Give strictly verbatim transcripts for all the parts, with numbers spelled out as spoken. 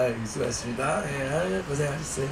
아, 수고하셨습니다. 예, 고생하셨어요.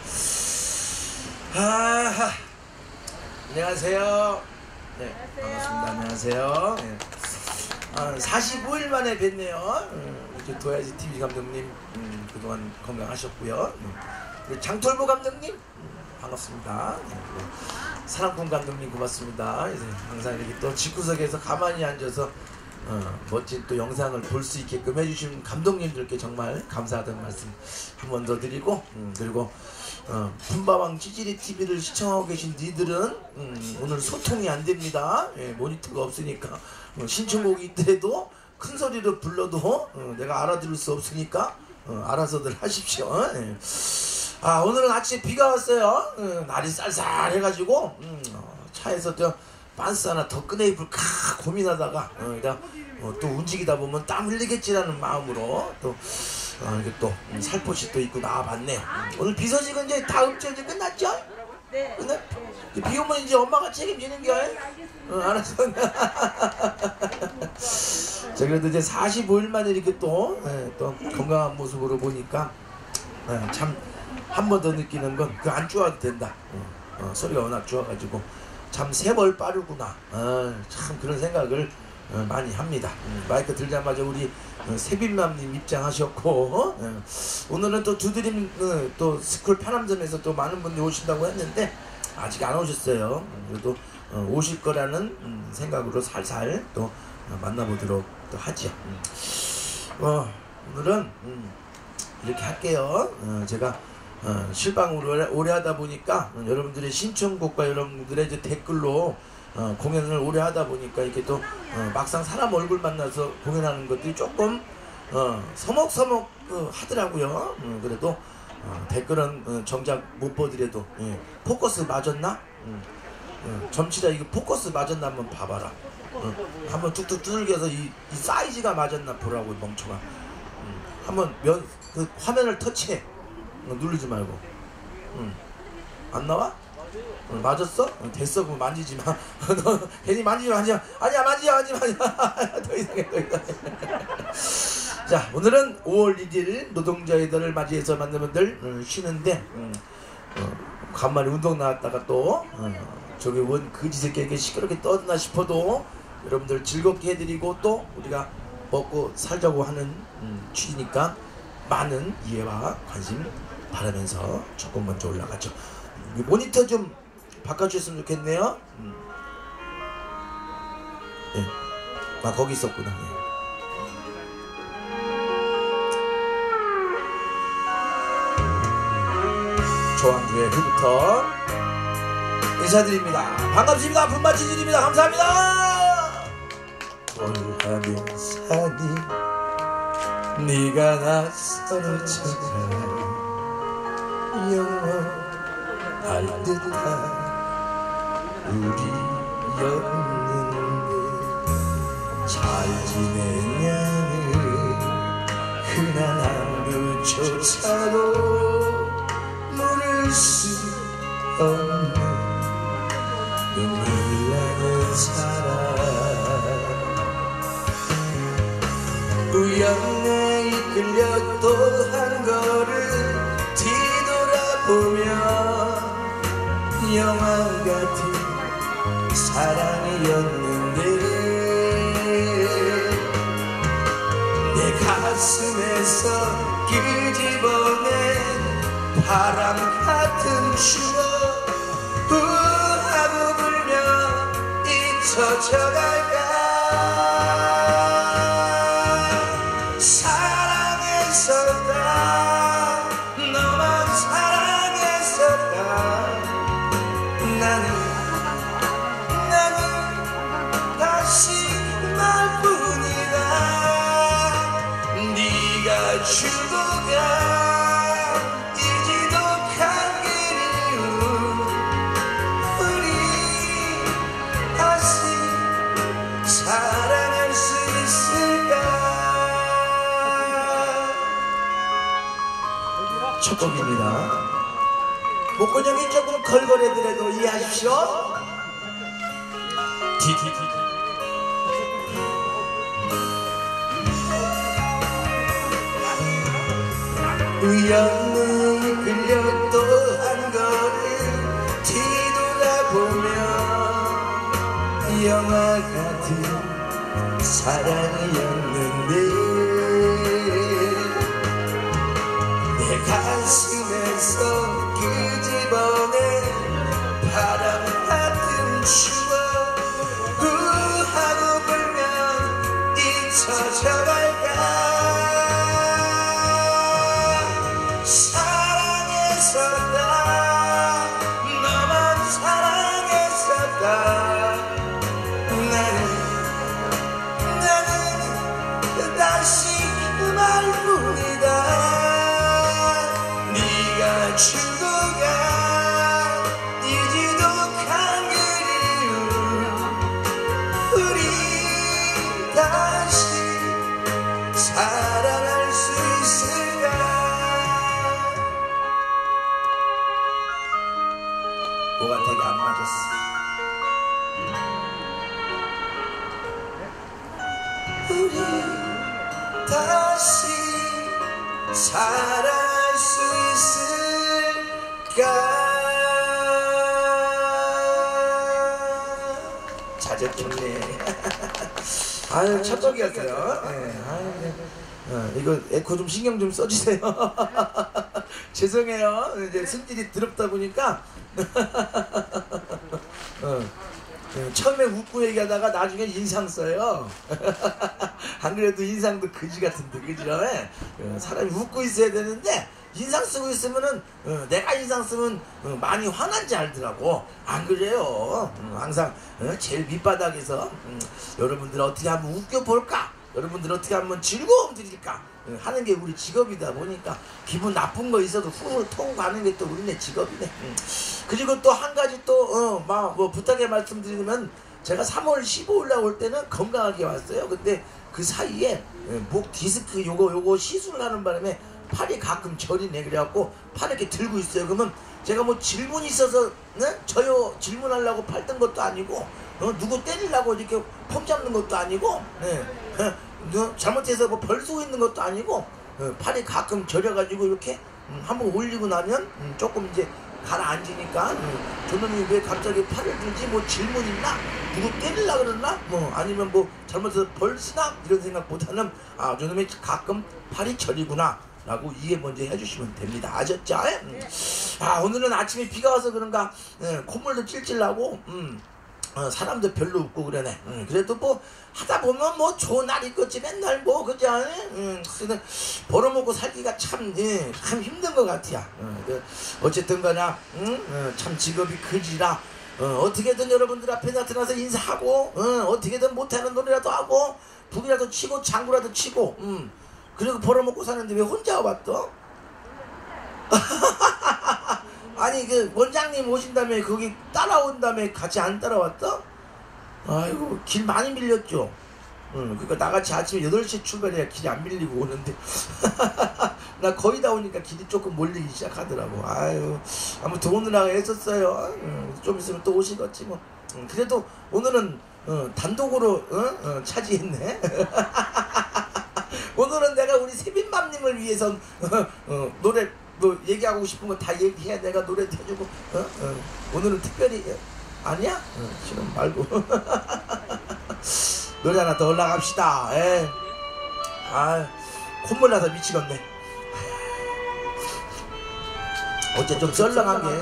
예. 아, 안녕하세요. 네, 반갑습니다. 안녕하세요. 예. 아, 사십오 일 만에 뵀네요. 음, 도야지 티비 감독님, 음, 그동안 건강하셨고요. 음, 장톨보 감독님, 음, 반갑습니다. 네, 사랑꾼 감독님 고맙습니다. 이제 항상 이렇게 또 집구석에서 가만히 앉아서 어, 멋진 또 영상을 볼 수 있게끔 해주신 감독님들께 정말 감사하다는 말씀 한 번 더 드리고, 음, 그리고 어, 품바왕 찌질이 티비를 시청하고 계신 니들은 음, 오늘 소통이 안 됩니다. 예, 모니터가 없으니까 어, 신청곡이 있더라도 큰 소리로 불러도 어, 내가 알아들을 수 없으니까 어, 알아서들 하십시오. 예. 아, 오늘은 아침에 비가 왔어요. 어, 날이 쌀쌀해가지고 음, 어, 차에서 저 반스 하나 더 꺼내 입을까 고민하다가 어, 어, 또 움직이다 보면 땀 흘리겠지라는 마음으로 또 어, 이게 또 음, 살포시 또 입고 나와봤네요. 음, 오늘 비 소식은 이제 다음 주에 이제 끝났죠? 네. 끝났? 비 오면 이제 엄마가 책임지는 겨. 어, 알았어. 자, 그래도 이제 사십오 일 만에 이렇게 또, 예, 또 건강한 모습으로 보니까 예, 참 한 번 더 느끼는 건 그 안 좋아도 된다. 어, 어, 소리가 워낙 좋아가지고 참 세벌 빠르구나. 어, 참 그런 생각을 어, 많이 합니다. 음, 마이크 들자마자 우리 어, 세빈맘님 입장하셨고 어? 어, 오늘은 또 두드림 어, 또 스쿨 파남점에서 또 많은 분들이 오신다고 했는데 아직 안 오셨어요. 음, 그래도 어, 오실 거라는 음, 생각으로 살살 또 어, 만나보도록 또 하죠. 음. 어, 오늘은 음, 이렇게 할게요. 어, 제가 어, 실방으로 오래, 오래 하다 보니까 어, 여러분들의 신청곡과 여러분들의 이제 댓글로 어, 공연을 오래 하다 보니까 이렇게 또 어, 막상 사람 얼굴 만나서 공연하는 것들이 조금 어, 서먹서먹 어, 하더라고요. 음, 그래도 어, 댓글은 어, 정작 못 보더라도 예, 포커스 맞았나? 음, 어, 점치자 이거 포커스 맞았나 한번 봐봐라. 어, 한번 툭툭 두들겨서 이, 이 사이즈가 맞았나 보라고 멍청아. 음, 한번 면, 그 화면을 터치해. 어, 누르지 말고. 음. 안 나와? 어, 맞았어? 어, 됐어. 그럼 만지지 마. 너 괜히 만지지 마. 아니야, 아니야, 만지야, 만지지 마. 더 이상해, 더 이상해. 자, 오늘은 오월 일일 노동자의 날을 맞이해서 만든 분들 음, 쉬는데 음, 어, 간만에 운동 나왔다가 또 어, 저기 원 거지 새끼에게 시끄럽게 떠드나 싶어도 여러분들 즐겁게 해드리고 또 우리가 먹고 살자고 하는 음, 취지니까 많은 이해와 관심 바라면서 조금 먼저 올라가죠. 모니터 좀 바꿔주셨으면 좋겠네요. 음. 네. 아, 거기 있었구나. 네. 조항주의 후부터 인사드립니다. 반갑습니다. 분마치질입니다. 감사합니다. 올하면 산이 네가 낯설어 찾아 영원할 듯한 우리였는데 잘 지내냐는 흔한 안부조차도 물을 수 없는 눈물 나는 사람 우연에 이끌려 또 한 걸음 뒤돌아보며 영화 같은 사랑이었는데 내 가슴에서 끄집어낸 바람 같은 추억 후하고 불며 잊혀져갈까 사랑했었다 너만 사랑했었다 나는 나는 다시 말뿐이다 네가 주고 가 이 지독한 길이로 우리 다시 사랑할 수 있을까 첫 곡입니다. 목건형이 조금 걸걸해더라도 이해하십시오. 디디디 우연히 끌렸던 거를 뒤돌아보면 영화 같은 사랑이었는데 내 가슴에서 끄집어낸 바람 같은 추억 우하고 불면 잊혀져갈까. 사랑했었다 너만 사랑했었다. 나는 나는 다시 그 말뿐이다. 네가 주고 간 이 지독한 그리움 우리 다시 사랑할 수 있을까. 뭐가 되게 안 맞았어. 우리 다시 사랑할 수 있을까. 자적했네. 아유 찰떡이었어요. 네. 아유, 네. 어, 이거 에코 좀 신경 좀 써주세요. 죄송해요. 이제 승질이 더럽다 보니까 어, 네, 처음에 웃고 얘기하다가 나중에 인상 써요. 안 그래도 인상도 그지 같은데 그죠? 어, 사람이 웃고 있어야 되는데 인상 쓰고 있으면은 어, 내가 인상 쓰면 어, 많이 화난지 알더라고. 안 그래요? 어, 항상 어, 제일 밑바닥에서 음, 여러분들 어떻게 한번 웃겨볼까? 여러분들 어떻게 한번 즐거움 드릴까? 어, 하는 게 우리 직업이다 보니까 기분 나쁜 거 있어도 후를 통 가는 게 또 우리네 직업이네. 음. 그리고 또 한 가지 또 막 뭐 부탁의 말씀드리면 제가 삼월 십오일 날 올 때는 건강하게 왔어요. 근데 그 사이에 목 디스크 요거 요거 시술을 하는 바람에 팔이 가끔 저리네. 그래갖고 팔 이렇게 들고 있어요. 그러면 제가 뭐 질문이 있어서 네? 저요 질문하려고 팔 뜬 것도 아니고 어? 누구 때리려고 이렇게 폼 잡는 것도 아니고 네. 어? 잘못해서 뭐 벌 쏘고 있는 것도 아니고 어, 팔이 가끔 저려가지고 이렇게 음, 한번 올리고 나면 음, 조금 이제 가라앉으니까 음, 저놈이 왜 갑자기 팔을 들지? 뭐 질문 있나? 누구 때리려고 그러나? 뭐 아니면 뭐 잘못해서 벌 쓰나? 이런 생각보다는 아 저놈이 가끔 팔이 저리구나 라고 이해 먼저 해주시면 됩니다. 아셨죠? 음. 아 오늘은 아침에 비가 와서 그런가 예, 콧물도 찔찔나고 음, 어, 사람도 별로 없고 그러네. 음, 그래도 뭐 하다 보면 뭐 좋은 날 있겠지 맨날 뭐 그죠? 음, 그래서 벌어먹고 살기가 참, 예, 참 힘든 것 같아요. 어, 그, 어쨌든 거나 음, 어, 참 직업이 그지라 어, 어떻게든 여러분들 앞에 나타나서 인사하고 어, 어떻게든 못하는 노래라도 하고 북이라도 치고 장구라도 치고 음, 그리고 벌어먹고 사는데 왜 혼자 왔어? 아니 그 원장님 오신 다음에 거기 따라온 다음에 같이 안 따라왔어? 아이고 길 많이 밀렸죠. 응, 그러니까 나같이 아침에 여덟 시에 출발해야 길이 안 밀리고 오는데 나 거의 다 오니까 길이 조금 몰리기 시작하더라고. 아유 아무튼 오느라고 애썼어요. 응, 좀 있으면 또 오시겠지 뭐. 응, 그래도 오늘은 어, 단독으로 어? 어, 차지했네. 오늘은 내가 우리 세빈맘님을 위해서 어, 어, 노래 뭐 얘기하고 싶은 거 다 얘기해. 내가 노래도 해주고 어? 어. 오늘은 특별히 아니야? 어, 싫어 말고 노래 하나 더 올라갑시다. 에이. 아 콧물 나서 미치겠네. 어째 좀 썰렁한 게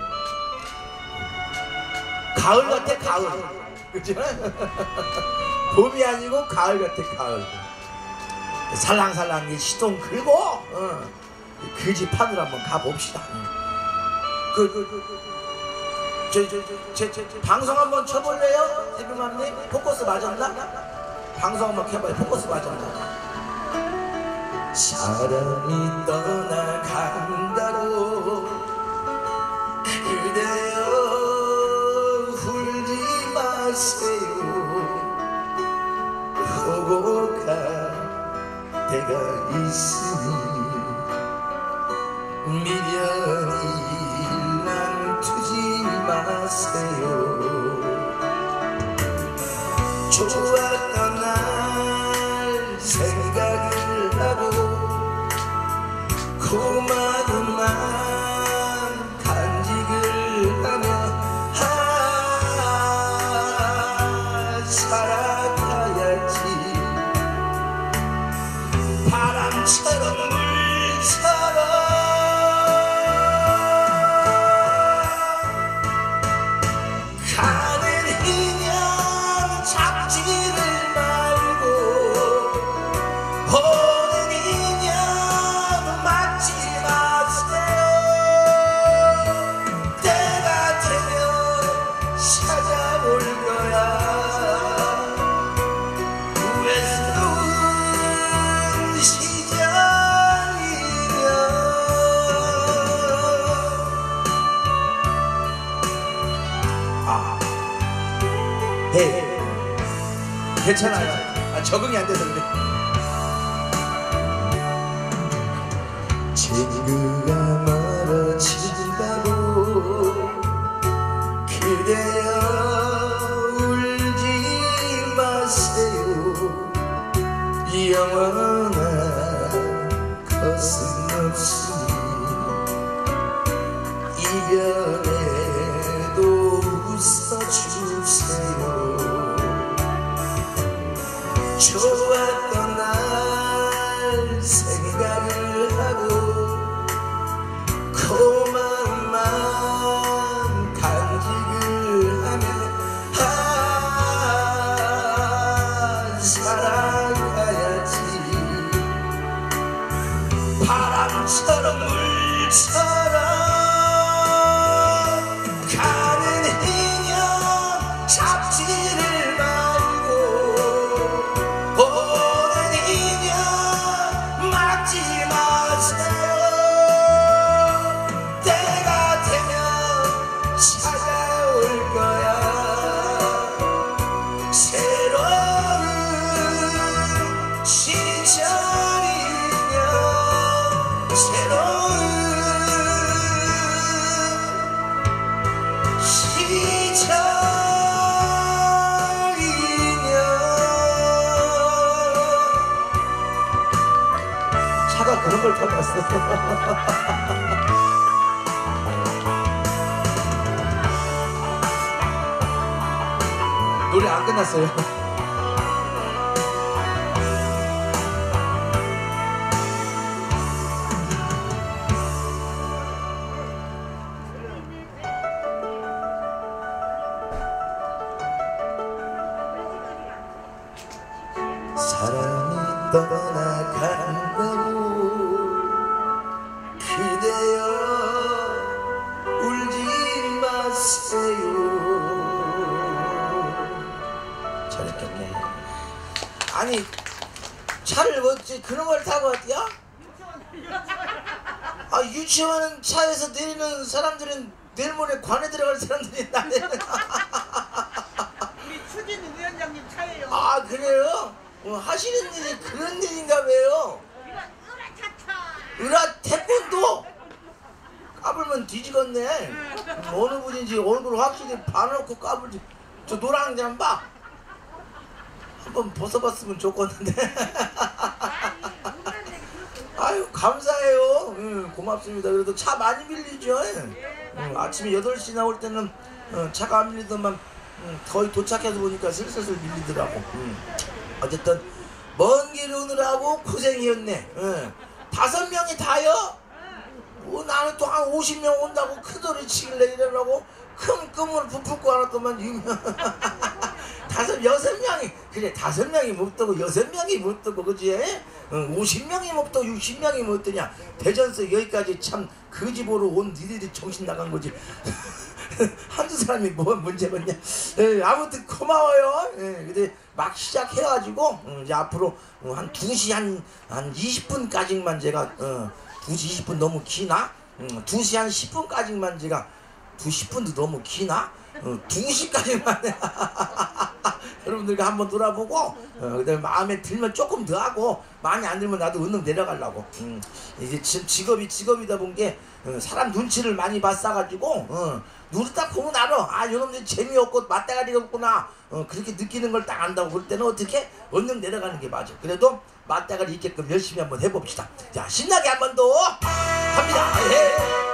가을 같아 가을. 그치? 봄이 아니고 가을 같아 가을. 살랑살랑 시동 걸고 어. 그 집 판으로 한번 가봅시다. 그, 그, 그, 그, 저, 저, 저, 저, 저, 방송 한번 쳐볼래요? 세빈맘님? 포커스 맞았나? 방송 한번 해봐요. 포커스 맞았나? 사랑이 떠나간다고 그대여 울지 마세요. 보고 갈 때가 있으니 미련이 남두지 마세요. 좋았던 날 생각을 하고 인연 잡지를 말고 보는 인연 막지 마세요. 때가 되면 찾아올 거야. 외로운 시절이면 아, 네, 괜찮아요. 아, 적응이 안 돼서 그래. 친구가 멀어진다고 그대여 울지 마세요. 영원한 것은 없으니 이별에도 웃어주세요. 좋았던 날 생각을 하고 고마움만 간직을 하며 아 살아가야지. 바람처럼 물처럼 가는 인연 잡지를 말고 보는 인연 막지 마세요. 때가 되면 찾아올 거야. 새로운 시절이면 새로운 시절이면 차가 그런 걸 타고 왔어. 노래 안 끝났어요. 사랑이 떠나간다고 그대여 울지 마세요. 잘했겠네. 아니 차를 어찌 그런 걸 타고 왔디야? 아 유치원은 차에서 내리는 사람들은 내일 모레 관에 들어갈 사람들이 나네. 우리 추진 위원장님 차예요. 아 그래요? 어, 하시는 일이 그런 일인가 봐요. 으라 태권도 까불면 뒤지겠네. 어느 분인지 얼굴 확실히 봐놓고 까불지. 저 노란 게 한 봐. 한번 벗어봤으면 좋겠는데. 아유 감사해요. 응, 고맙습니다. 그래도 차 많이 밀리죠. 응, 아침에 여덟 시 나올 때는 응, 차가 안 밀리더만 응, 거의 도착해서 보니까 슬슬슬 밀리더라고. 응. 어쨌든 먼 길 오느라고 고생이었네. 응. 다섯 명이 다요? 뭐 나는 또 한 오십 명 온다고 큰 소리 치길래 이러려고 큰 꿈을 부풀고 알았더만 유명. 다섯 여섯 명이 그래 다섯 명이 못 뜨고 여섯 명이 못 뜨고 그지? 응, 오십 명이 못 뜨고 육십 명이 못 뜨냐? 대전서 여기까지 참 그 집으로 온 니들이 정신 나간 거지. 한두 사람이 뭐 문제겠냐? 에, 아무튼 고마워요. 에, 근데 막 시작해가지고 음, 이제 앞으로 어, 한 두 시 한 한 이십 분까지만 제가 어, 두 시 이십 분 너무 기나? 음, 두 시 한 십 분까지만 제가 두 십 분도 너무 기나? 어, 두 시까지만 여러분들과 한번 돌아보고 어, 그다음에 마음에 들면 조금 더 하고 많이 안 들면 나도 은능 내려가려고. 음, 이제 지, 직업이 직업이다 본 게 어, 사람 눈치를 많이 봤어가지고 어, 눈을 딱 보면 알아. 아 이놈들 재미없고 맞대가리가 없구나. 어, 그렇게 느끼는 걸 딱 안다고. 그럴 때는 어떻게 은능 내려가는 게 맞아. 그래도 맞대가리 있게끔 열심히 한번 해봅시다. 자 신나게 한 번 더 갑니다. 예.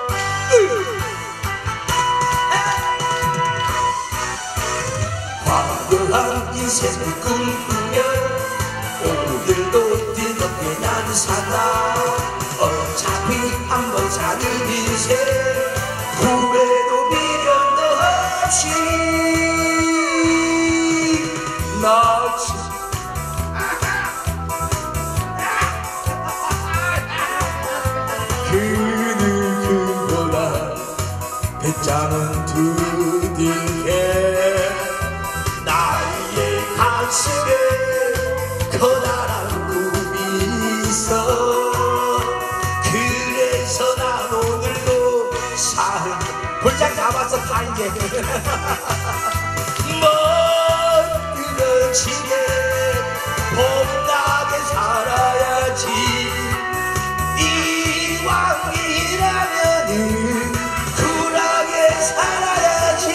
화려한 인생을 꿈꾸며 오늘도 뜨겁게 난 살아. 어차피 한번 사는 인생 후회도 미련도 없이 나 그 누구보다 배짱은 두들게 나의 가슴에 커다란 꿈이 있어. 그래서 난 오늘도 사는 볼장 잡았어 다 이제 멋들어지게 봄나게 살아야지. 이왕이라면은 쿨하게 살아야지.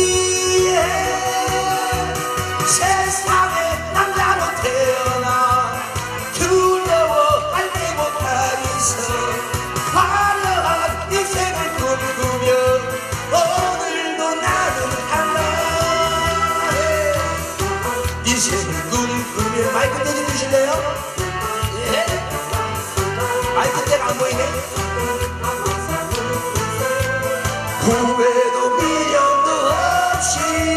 세상에 남자로 태어나 두려워할 게 못하겠어. 화려한 인생을 꿈꾸며 오늘도 나는 간다. 인생을 꿈꾸며 마이크 떼주실래요? 예. 마이크 떼가 안 보이네. 후회도 미련도 없이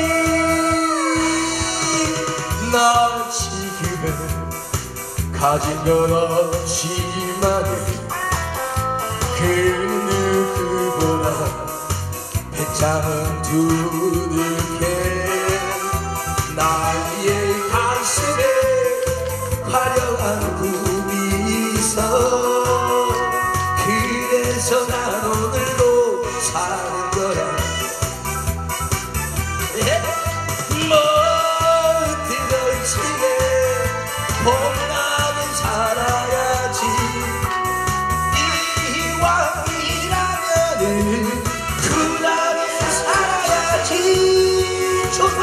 나 지금은 가진 건 없지만 그 누구보다 배짱은 두들게 나의 가슴에 화려한 꿈이 있어. 그래서 난 오늘도 사는 거야. 멋들어지게 봄나게 살아야지. 이왕이라면은 쿨하게 살아야지. 좋다.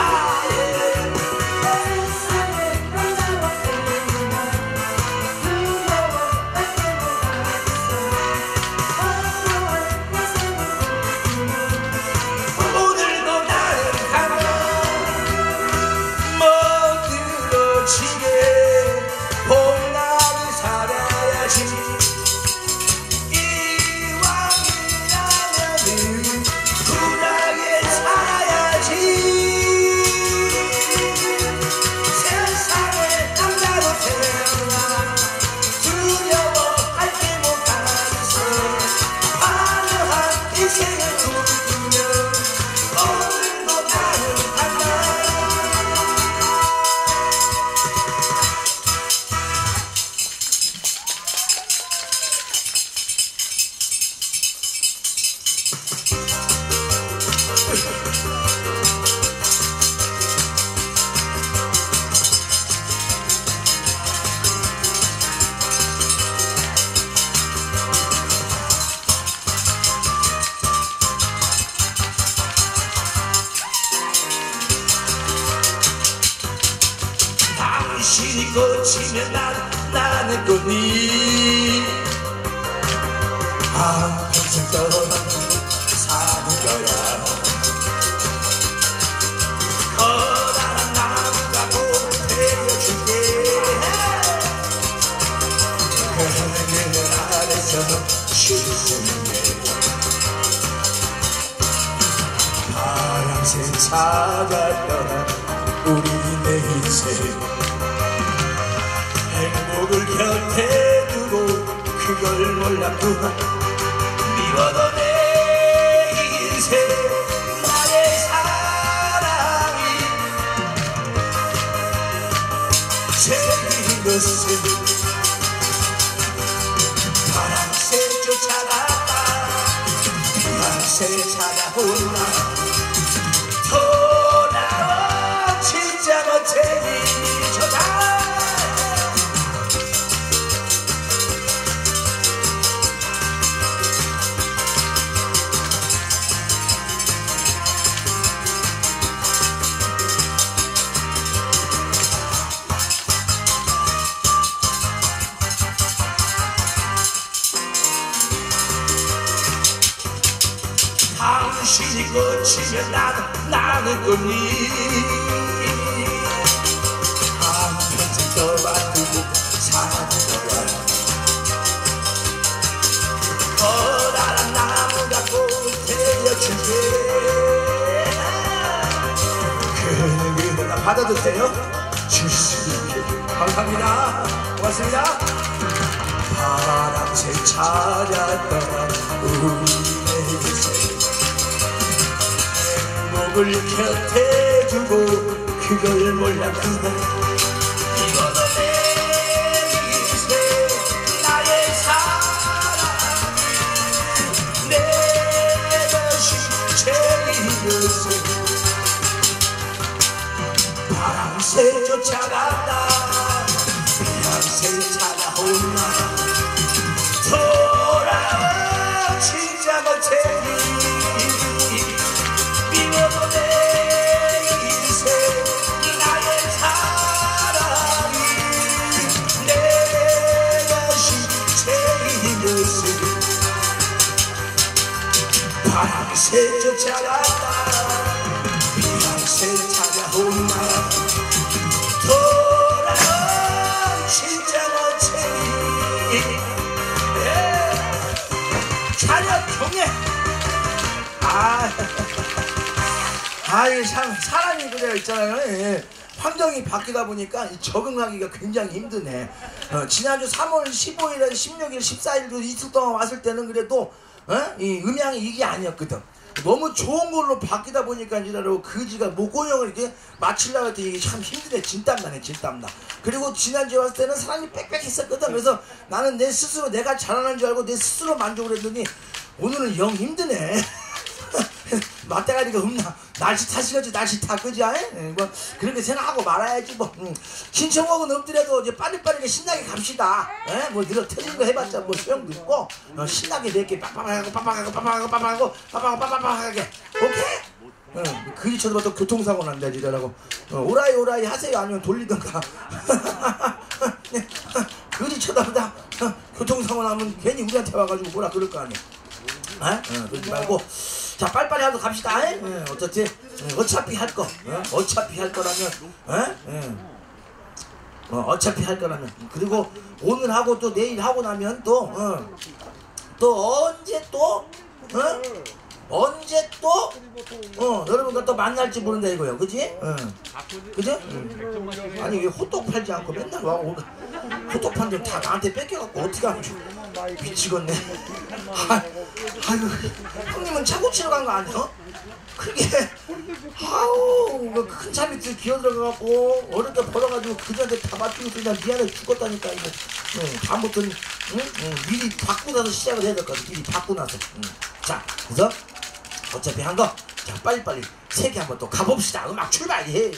당신이 꽂히면 난, 나는 꽃이 아 평생 떠나 사는 거야. 커다란 나무가 꼭 되어줄게. 그 하늘 아래서 쉴수있게 파랑새 차가 떠나 우리 내 인생 행복을 곁에 두고 그걸 몰랐구나. 미워도 내 인생 나의 사랑이 생긴 것은 파랑새 쫓아갔다. 파랑새 찾아올라 돌아와 진짜 멋쟁이 저다. 당신이 꽂히면 나는, 나는 꽃잎 한평생 떠받들고 사는 거야. 커다란 나무가 꼭 되어줄게. 그는 그는 받아주세요. 줄수 있게. 감사합니다. 고맙습니다. 파랑새 찾았던 우리에게서 행복을 곁에 두고 그걸 몰랐구나. 이거는 내 인생 나의 사랑 내 것이 제일이었어. 파랑새 쫓아간다. 파랑새 찾아온다. 돌아와 진짜 멋쟁이. 미워도 내 인생 나의 사랑이 내 것이 제일이었어. 파랑새 쫓아간다. 파랑새 찾아온다. 돌아와 진짜 멋쟁이. 찬혁 경례. 아, 아이 참 사람이 그래 있잖아요. 예. 환경이 바뀌다 보니까 적응하기가 굉장히 힘드네. 어, 지난주 삼월 십오일에 십육일, 십사일도 이틀 동안 왔을 때는 그래도 어? 이 음향이 이게 아니었거든. 너무 좋은 걸로 바뀌다 보니까 이라고 그지가 목고형을 이렇게 맞추려고 했더니 이게 참 힘드네. 진땀나네 진땀나. 그리고 지난주에 왔을 때는 사람이 빽빽했었거든. 그래서 나는 내 스스로 내가 잘하는 줄 알고 내 스스로 만족을 했더니 오늘은 영 힘드네. 맞대가리가 없나. 날씨 탓이겠지. 날씨 탓 그지? 뭐 그렇게 생각하고 말아야지 뭐. 응. 신청곡은 없더라도 이제 빠릿빠르게 신나게 갑시다. 에? 뭐 늘어 터진 거 해봤자 뭐 소용도 있고 어, 신나게 몇 개 빡빡하고 빡빡하고 빡빡하고 빡빡하고 빡빡하고 빡빡하게. 오케이? 응. 그리 쳐도 또 교통사고 난다 지라고. 어, 오라이 오라이 하세요. 아니면 돌리던가. 그리 쳐다보다 어, 교통사고 나면 괜히 우리한테 와가지고 뭐라 그럴 거 아니야. 어? 어, 그러지 말고 자 빨리빨리 하고 갑시다. 어, 어차피 어차피 할 거. 어? 어차피 할 거라면 어? 어. 어, 어차피 할 거라면. 그리고 오늘 하고 또 내일 하고 나면 또 어, 또 언제 또 어? 언제 또 어, 여러분과 또 만날지 모른다 이거요. 그지? 어. 그지? 응. 아니 왜 호떡 팔지 않고 맨날 와 오늘 호떡 판데 다 나한테 뺏겨갖고 어떻게 하면 미치겠네. 아, 아유, 형님은 차고 치러 간 거 아니야? 그게 아우 큰 차 밑에 기어 들어가갖고 어릴 때 벌어가지고 그자한테 다 맞추고 그냥 미안해 죽었다니까 이거. 응, 다음부터는 응? 응, 미리 받고 나서 시작을 해야 될 것 같아. 미리 받고 나서. 응. 자, 그래서 어차피 한 거, 자 빨리빨리 세 개 한번 또 가봅시다. 음악 출발. 예.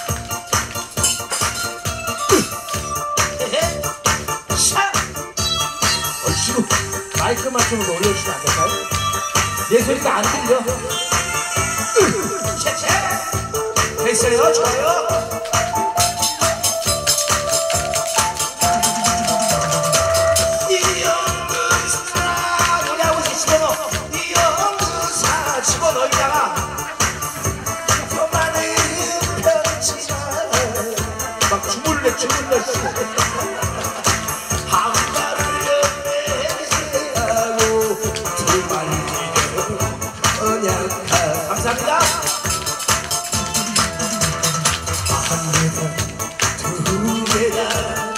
샤. 어이구, 마이크만 좀 올려주시면 안 될까요? 내 소리가 안 들려. 채채. 됐어요, 좋아요. 집어넣다가 더 많은 편지가 막 주물러 주물러 한 발을 내세하고 두 발을 언약하. 감사합니다. 한 계단 두 계단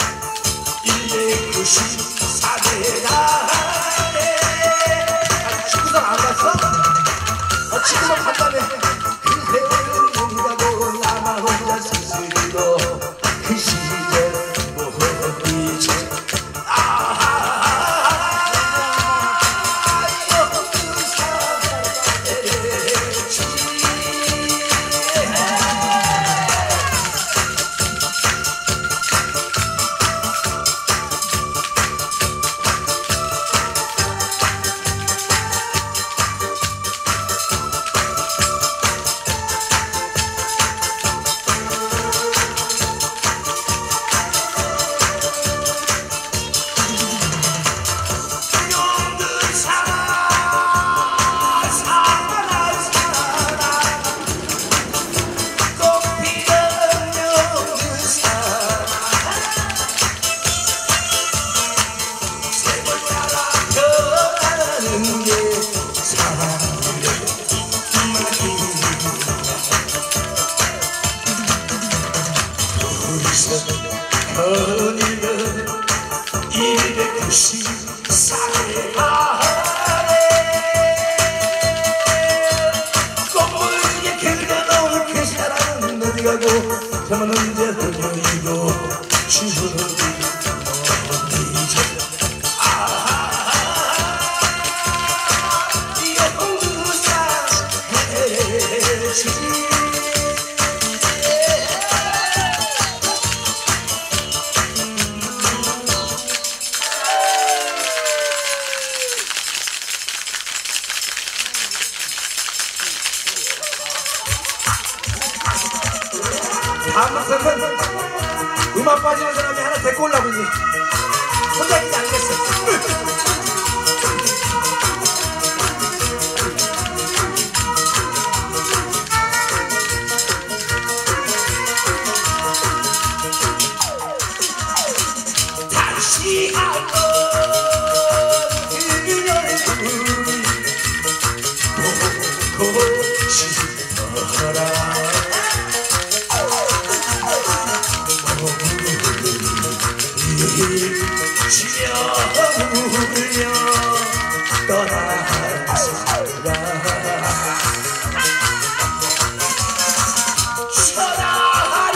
일백구십사 계단에 친구들 안 갔어? 지금은 간단해. 그대는 뭔가고 나만 혼자 스스로 그 시절 거리는 이백구십사일 하네 꽃물게 그려놓은 그 사랑은 어디 가고 저만 언제 흘려이고 주는 다음부터는 음악 빠지는 사람이 하나 데리고 오려고 이제 혼자 있지 않겠어. 다시 한번 그녀의 꿈이 보고 싶어라 지며 울며 떠난 사람 천하리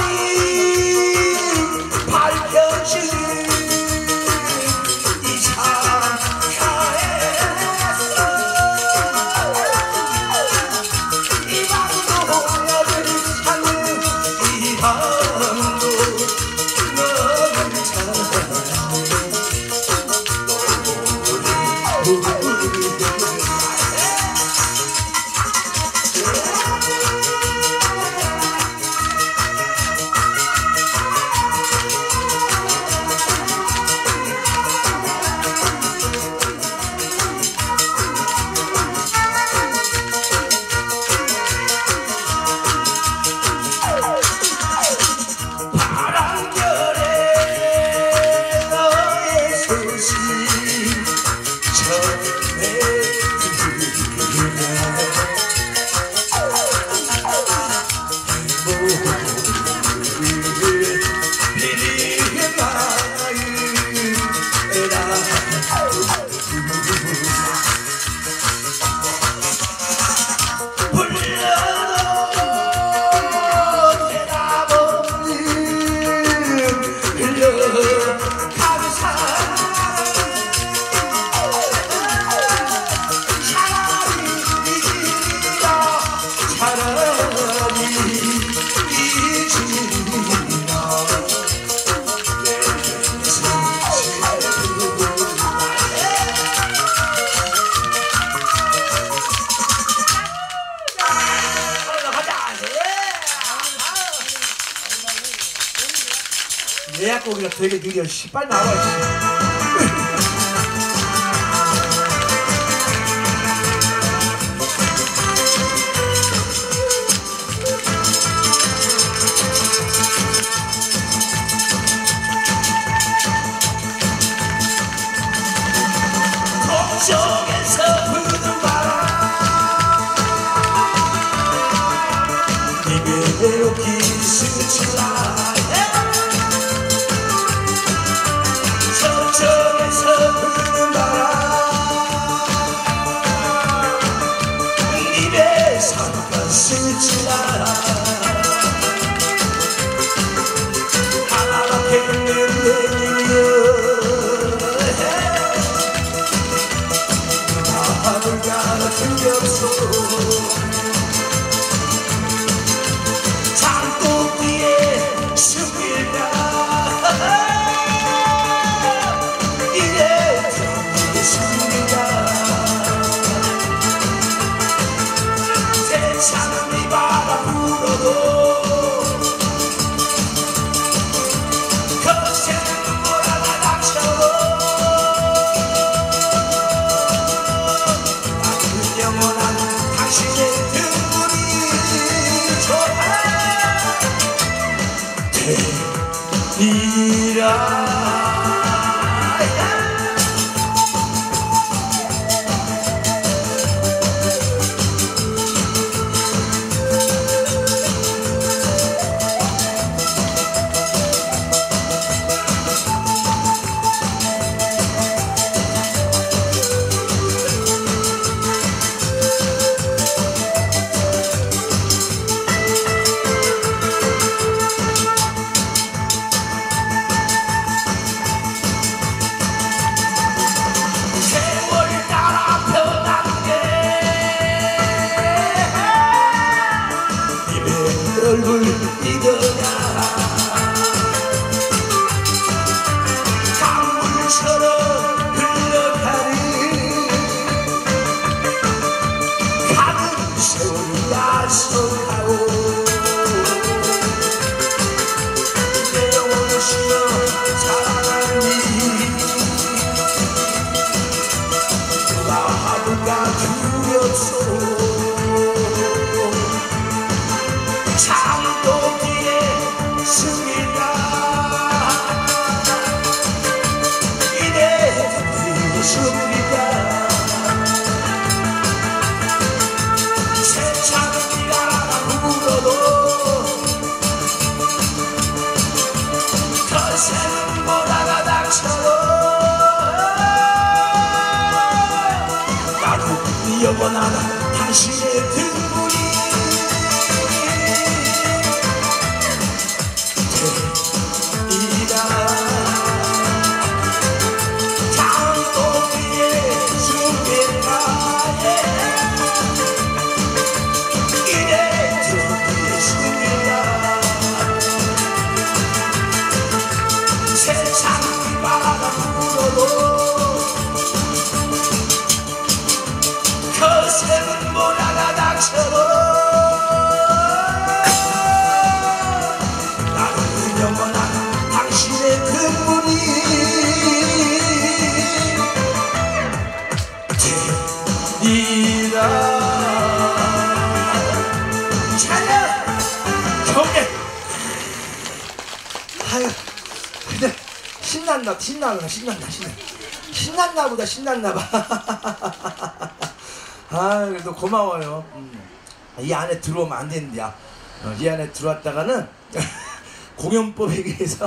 밝혀진 이 창가에서 이 밤도 너를 찾는 이 밤도 너를 찾는 예약 고기가 되게 느려. 빨리 나와야지. 걱정에서 부는 바람 입에 기승 칠라 걱정에서 부는 바람 입에 삼가승 칠라 하나밖에 없는 내 님이여 같은 엽소 장독기에 숨길까 이래 등기에 숨길까 세상은 네 바람 불어도 거센 눈물 하나 닥쳐도 영원한 당신의 등분이 좋아 되리라 영원하다 당신의 등불이 되리라. 장동리의 주변가에 이래 들으시느라 세상이 바람 불어도 거센 모나가 닥쳐도 나는 영원한 당신의 등불이 되리라. 찬양 경례. 아유 근데 신난다 신나구나 신난다 신나 신났나 보다 신났나 봐. 아 그래도 고마워요. 음. 이 안에 들어오면 안 되는데야. 어, 이 안에 들어왔다가는 공연법에 의해서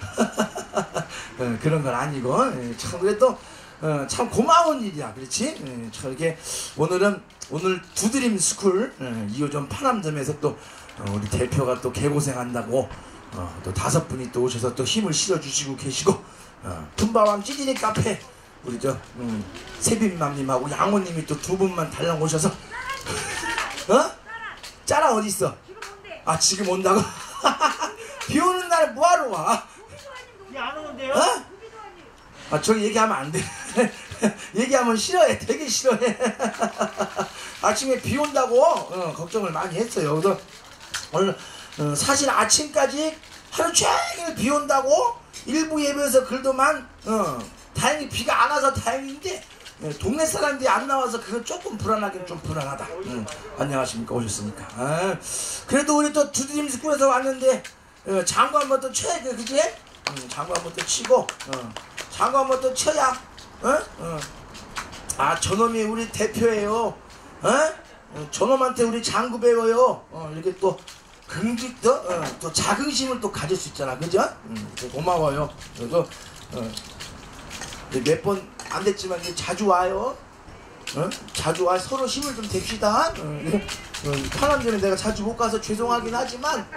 어, 그런 건 아니고 예, 참 그래도 어, 참 고마운 일이야. 그렇지? 예, 저렇게 오늘은 오늘 두드림 스쿨 예, 이호점 파남점에서 또 어, 우리 대표가 또 개고생한다고 어, 또 다섯 분이 또 오셔서 또 힘을 실어주시고 계시고 어, 품바왕 찌질이 카페 우리 저 음, 세빈맘님하고 양호님이 또 두 분만 달랑 오셔서 어? 짜라 어디 있어? 아 지금 온다고? 비 오는 날 뭐하러 와? 안 오는데요? 어? 아 저기 얘기하면 안 돼. 얘기하면 싫어해. 되게 싫어해. 아침에 비 온다고 어, 걱정을 많이 했어요. 그래서 오늘 어, 사실 아침까지 하루 종일 비 온다고 일부 예배에서 글도만 어, 다행히 비가 안 와서 다행인데 예, 동네 사람들이 안 나와서 그건 조금 불안하긴 좀 불안하다. 음, 안녕하십니까 오셨으니까. 아, 그래도 우리 또 두드림 스쿨에서 왔는데 어, 장구 한번 또 쳐야 돼, 그지? 음, 장구 한번 또 치고 어, 장구 한번 또 쳐야. 어? 어. 아 저놈이 우리 대표예요. 어? 어, 저놈한테 우리 장구 배워요. 어, 이렇게 또 긍직도 어, 또 자긍심을 또 가질 수 있잖아, 그죠? 음, 고마워요. 그래서 어, 몇 번 안 됐지만 자주 와요. 어? 자주 와 서로 힘을 좀 댑시다. 어, 어, 파남전에 내가 자주 못 가서 죄송하긴 하지만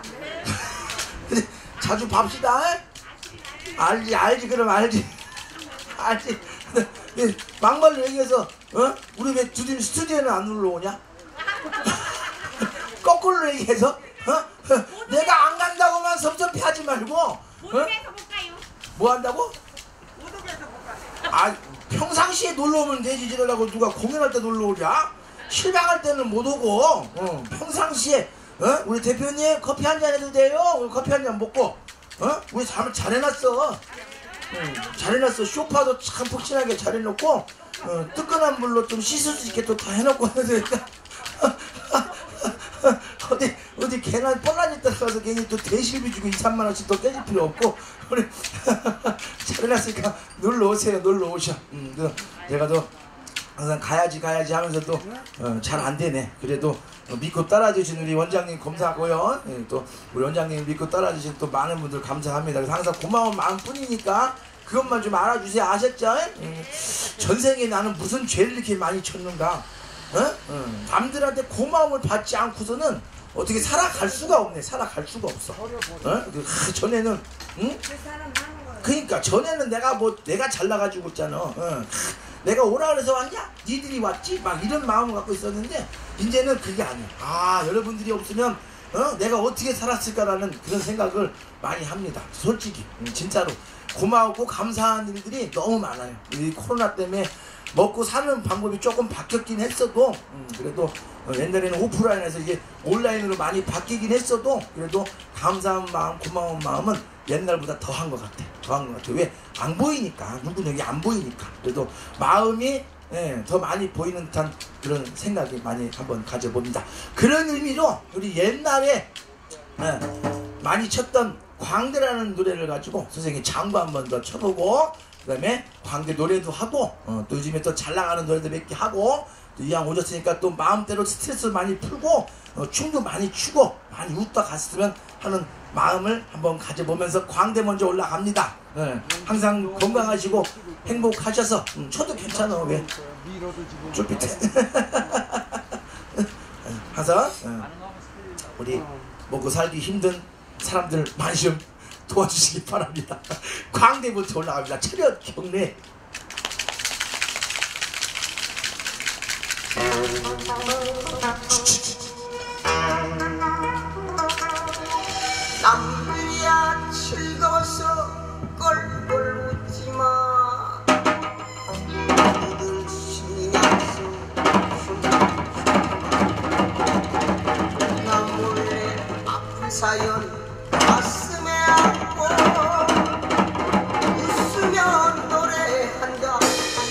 자주 봅시다. 알지 알지 그럼 알지 알지. 막말로 얘기해서 어? 우리 왜 두드림 스튜디오는 안 놀러오냐? 거꾸로 얘기해서 어? 내가 안 간다고만 섭섭해하지 말고 어? 뭐 한다고? 아 평상시에 놀러오면 되지. 이러려고 누가 공연할 때 놀러오랴? 실망할 때는 못 오고 어, 평상시에 어? 우리 대표님 커피 한잔 해도 돼요? 우리 커피 한잔 먹고 어? 우리 잠을 잘 해놨어. 응, 잘 해놨어. 쇼파도 참 푹신하게 잘 해놓고 어, 뜨끈한 물로 좀 씻을 수 있게 또 다 해놓고 해야 되니까 어디 어디 걔나 뻔한 데 들어가서 괜히 또 대실비 주고 이, 삼만 원씩 또 깨질 필요 없고 우리 잘 해놨으니까 놀러 오세요. 놀러 오셔. 음, 그 내가 또 항상 가야지 가야지 하면서 또 잘 안 되네. 그래도 어, 믿고 따라주신 우리 원장님 감사하고요. 예, 또 우리 원장님 믿고 따라주신 또 많은 분들 감사합니다. 그래서 항상 고마운 마음뿐이니까 그것만 좀 알아주세요. 아셨죠? 예, 전생에 나는 무슨 죄를 이렇게 많이 쳤는가? 어? 어. 남들한테 고마움을 받지 않고서는 어떻게 살아갈 수가 없네. 살아갈 수가 없어. 어? 그, 하, 전에는 응? 그러니까 전에는 내가 뭐 내가 잘나가지고 있잖아. 어. 내가 오라 그래서 왔냐? 니들이 왔지? 막 이런 마음을 갖고 있었는데 이제는 그게 아니야. 아 여러분들이 없으면 어? 내가 어떻게 살았을까라는 그런 생각을 많이 합니다. 솔직히 음, 진짜로 고마웠고 감사한 일들이 너무 많아요. 이 코로나 때문에 먹고 사는 방법이 조금 바뀌었긴 했어도 음, 그래도 어, 옛날에는 오프라인에서 이게 온라인으로 많이 바뀌긴 했어도 그래도 감사한 마음 고마운 마음은 옛날보다 더한 것 같아. 더한 것 같아. 왜? 안 보이니까. 누구는 여기 안 보이니까. 그래도 마음이 예, 더 많이 보이는 듯한 그런 생각이 많이 한번 가져봅니다. 그런 의미로 우리 옛날에 예, 많이 쳤던 광대라는 노래를 가지고 선생님이 장구 한번 더 쳐보고 그 다음에 광대 노래도 하고 어, 또 요즘에 또 잘 나가는 노래도 몇 개 하고 또 이왕 오셨으니까 또 마음대로 스트레스 많이 풀고 어, 춤도 많이 추고 많이 웃다 갔으면 하는 마음을 한번 가져보면서 광대 먼저 올라갑니다. 예, 항상 건강하시고 행복하셔서 음, 쳐도 괜찮아. 왜? 쫄빛. 항상 우리 먹고 살기 힘든 사람들 많이 좀 도와주시기 바랍니다. 광대부터 올라갑니다. 차렷 경례. 남들이야 즐거워서 꼴꼴 웃지마. 너희들 신약수 나 몰래 아픈 사연 가슴에 안고 웃으며 노래한다.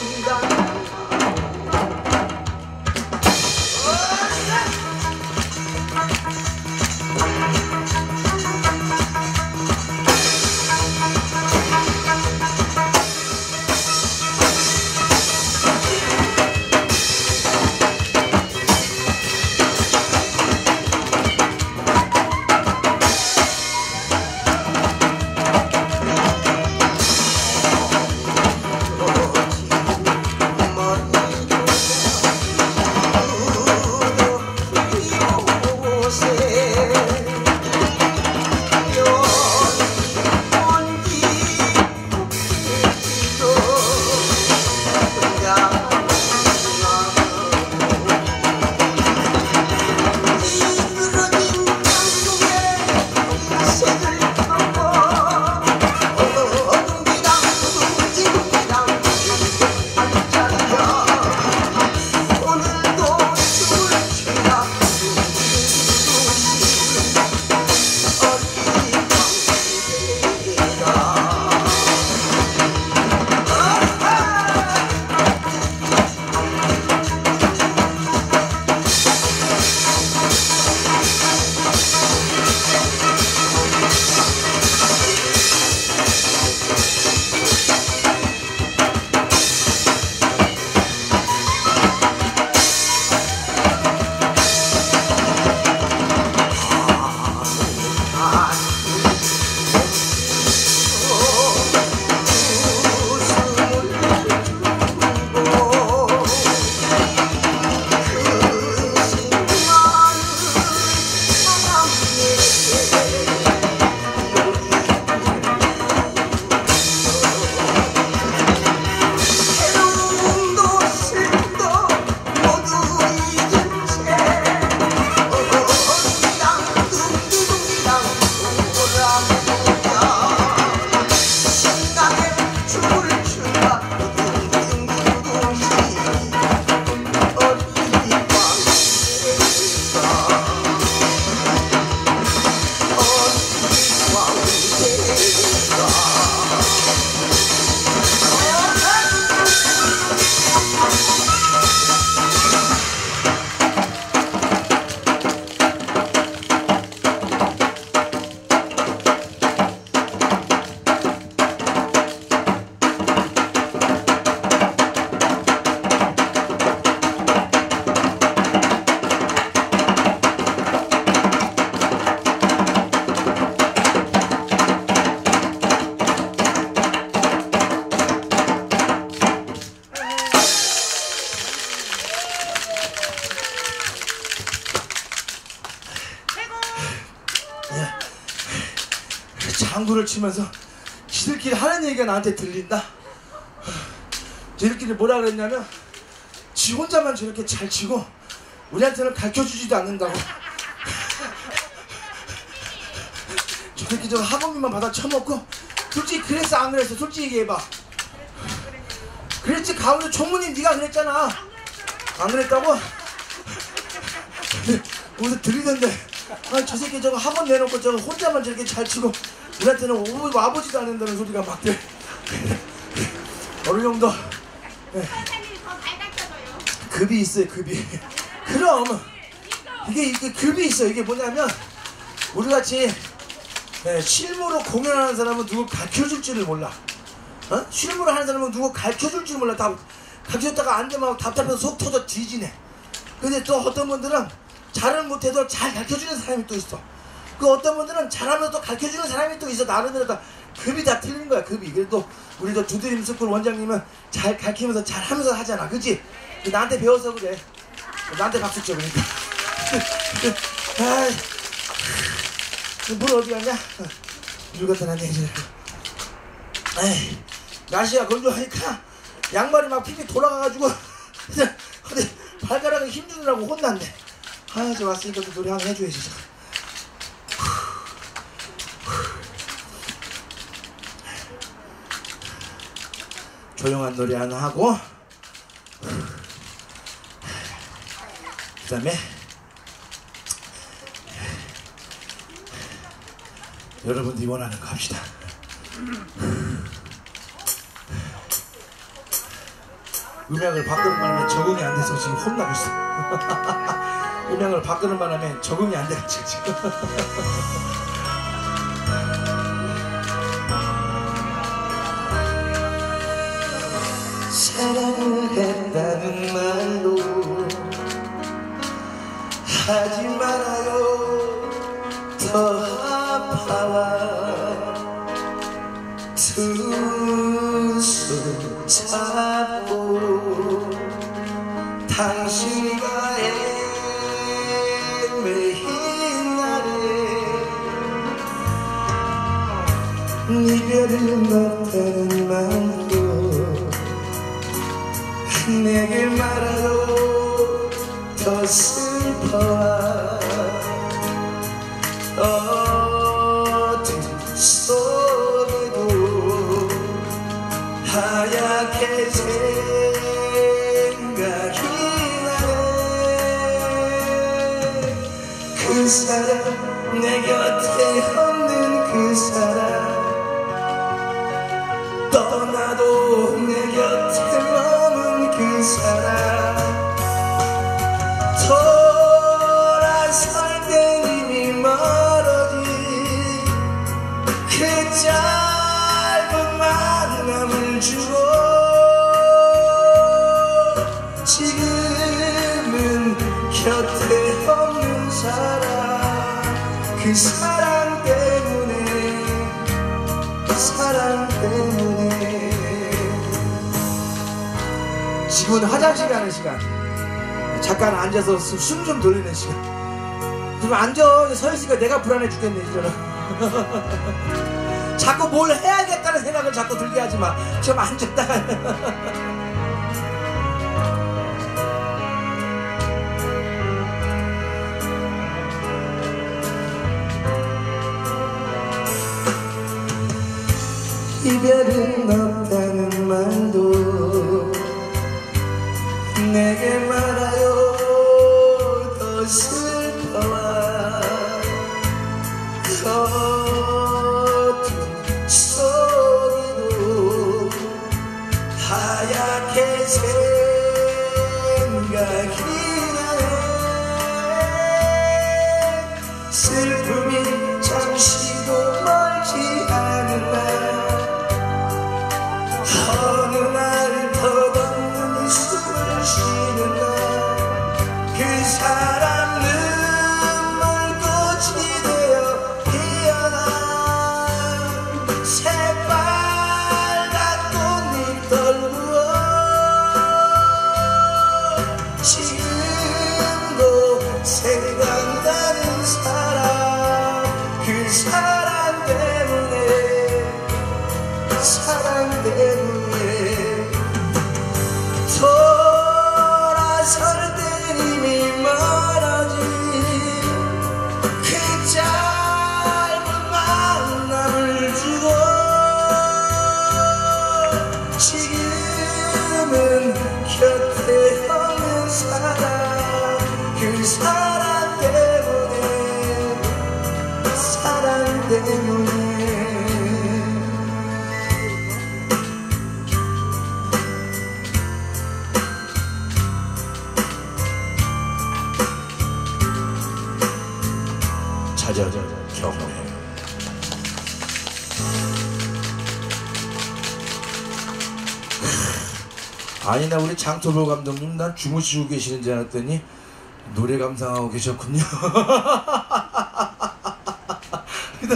장구를 치면서 지들끼리 하는 얘기가 나한테 들린다. 지들끼리 뭐라 그랬냐면 지 혼자만 저렇게 잘 치고 우리한테는 가르쳐주지도 않는다고. 저렇게 저 학원비만 받아 처먹고. 솔직히 그랬어 안 그랬어? 솔직히 얘기해봐. 그랬지. 가운데 총무님 네가 그랬잖아. 안 그랬다고? 어디서 들리던데. 아, 저 새끼 저거 학원 내놓고 저거 혼자만 저렇게 잘 치고 우리한테는 오고 와보지도 않는다는 소리가 막 들. 어느 정도 네. 급이 있어요. 급이. 그럼 이게 이게 급이 있어. 이게 뭐냐면 우리같이 네, 실무로 공연하는 사람은 누구 가르쳐줄 줄을 몰라. 어? 실무로 하는 사람은 누구 가르쳐줄 줄 몰라. 다 가르쳐줬다가 안 되면 답답해서 속 터져 뒤지네. 근데 또 어떤 분들은 잘은 못해도 잘 가르쳐주는 사람이 또 있어. 그 어떤 분들은 잘하면서 또 가르쳐주는 사람이 또 있어. 나름대로 다 급이 다 틀린 거야. 급이. 그래도 우리 저 두드림 스쿨 원장님은 잘 가르치면서 잘하면서 하잖아. 그치? 나한테 배워서 그래. 나한테 박수 쳐 그러니까. 아이, 물 어디 갔냐? 물 갖다 놨네 이제. 에이, 날씨가 건조하니까 양말이 막 픽픽 돌아가가지고 근데 발가락에 힘주느라고 혼났네. 아, 이제 왔으니까 또 노래 한번 해줘야지. 저. 조용한 노래 하나 하고 그 다음에 여러분들이 원하는 거 합시다. 음향을 바꾸는 바람에 적응이 안 돼서 지금 혼나고 있어. 음향을 바꾸는 바람에 적응이 안 돼가지고 지금. 사랑을 했다는 말로 하지 말아요. 더 아파와 두 손 잡고 당신과 애매hin 날에 이별은 없다는 말로 내게 말아요. 더 슬퍼와 어둠 속에도 하얗게 생각이 나네. 그 사람 내 곁에 없는 그 사람 떠나도 내 곁에 머문 그 사람 돌아설 때 이미 멀어진 그 짧은 만남을 주고 지금은 곁에 없는 사람 그 사랑 때문에 사랑 때문에. 지금은 화장실 가는 시간. 잠깐 앉아서 숨 좀 돌리는 시간. 좀 앉아. 서 있으니까 내가 불안해 죽겠네 이제는. 자꾸 뭘 해야겠다는 생각을 자꾸 들게 하지 마. 좀 앉았다가. 이별은 없다는 말도 내게 말아요. 더 슬퍼와 어둠 속에도 하얗게 생각이 나네. 슬픔이 잠시도 멀지 않은 날 어느 날 덧없는 숨을 쉬는 날 그 사람 눈물꽃이 되어 피어나 새빨간 꽃잎 떨구어 지금도 생각나는 사람 그 사람 때문에 사랑 때문에 돌아설 때 이미 멀어진 그 짧은 만남을 주고 지금은 곁에 없는 사람 그 사랑 때문에 사랑 때문에. 찾아 경험해. 아니 나 우리 장토보 감독님 난 주무시고 계시는 줄 알았더니 노래 감상하고 계셨군요.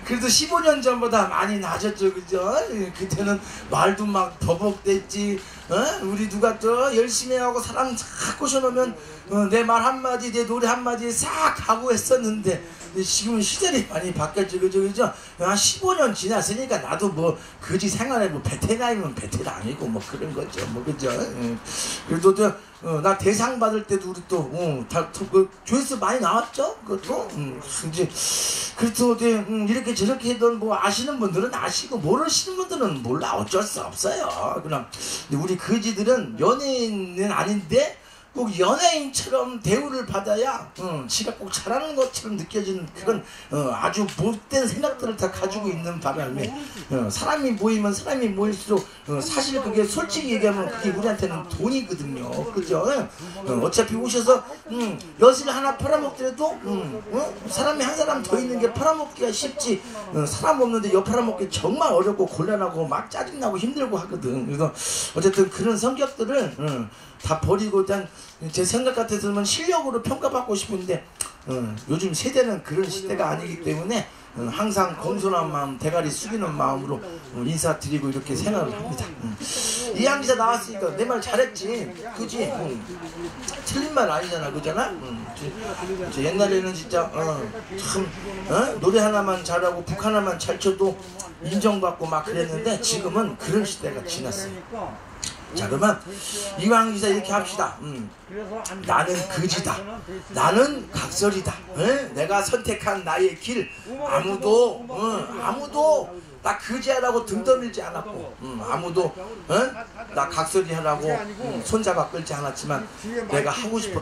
그래도 십오 년 전보다 많이 나아졌죠, 그죠? 그때는 말도 막 버벅댔지. 어? 우리 누가 또 열심히 하고 사람 싹 꼬셔놓으면 어, 내 말 한마디, 내 노래 한마디에 싹 하고 했었는데 지금은 시절이 많이 바뀌었죠, 그죠? 그죠? 한 십오 년 지났으니까 나도 뭐 거지 생활에 뭐 베테랑이면 베테랑 아니고 뭐 그런 거죠, 뭐 그죠? 응. 그래도 저, 어, 나 대상 받을 때도 우리 또, 어, 다, 그, 조회수 많이 나왔죠? 그것도? 음, 이제, 그래도, 음, 이렇게 저렇게 해도 뭐 아시는 분들은 아시고, 모르시는 분들은 몰라. 어쩔 수 없어요. 그냥, 우리 거지들은 연예인은 아닌데, 꼭 연예인처럼 대우를 받아야 어, 지가 꼭 잘하는 것처럼 느껴지는 그런 어, 아주 못된 생각들을 다 가지고 있는 바람에 어, 사람이 모이면 사람이 모일수록 어, 사실 그게 솔직히 얘기하면 그게 우리한테는 돈이거든요, 그죠? 어, 어차피 오셔서 음, 엿을 하나 팔아먹더라도 음, 어? 사람이 한 사람 더 있는 게 팔아먹기가 쉽지 어, 사람 없는데 엿 팔아먹기 정말 어렵고 곤란하고 막 짜증나고 힘들고 하거든. 그래서 어쨌든 그런 성격들을 어, 다 버리고 일단 제 생각 같아서는 실력으로 평가받고 싶은데 어, 요즘 세대는 그런 시대가 아니기 때문에 어, 항상 공손한 마음, 대가리 숙이는 마음으로 어, 인사드리고 이렇게 생각을 합니다. 음. 이한 기자 나왔으니까 내 말 잘했지, 그지? 음. 틀린 말 아니잖아, 그잖아? 음. 저, 저 옛날에는 진짜 어, 참 어? 노래 하나만 잘하고 북 하나만 잘 쳐도 인정받고 막 그랬는데 지금은 그런 시대가 지났어요. 자, 그러면 이왕 기자 이렇게 합시다. 음. 나는 거지다. 나는 각설이다. 에? 내가 선택한 나의 길 아무도 어, 아무도 나 거지하라고 등 떠밀지 않았고 음, 아무도 어? 나 각설이하라고 음, 손잡아 끌지 않았지만 내가 하고 싶어.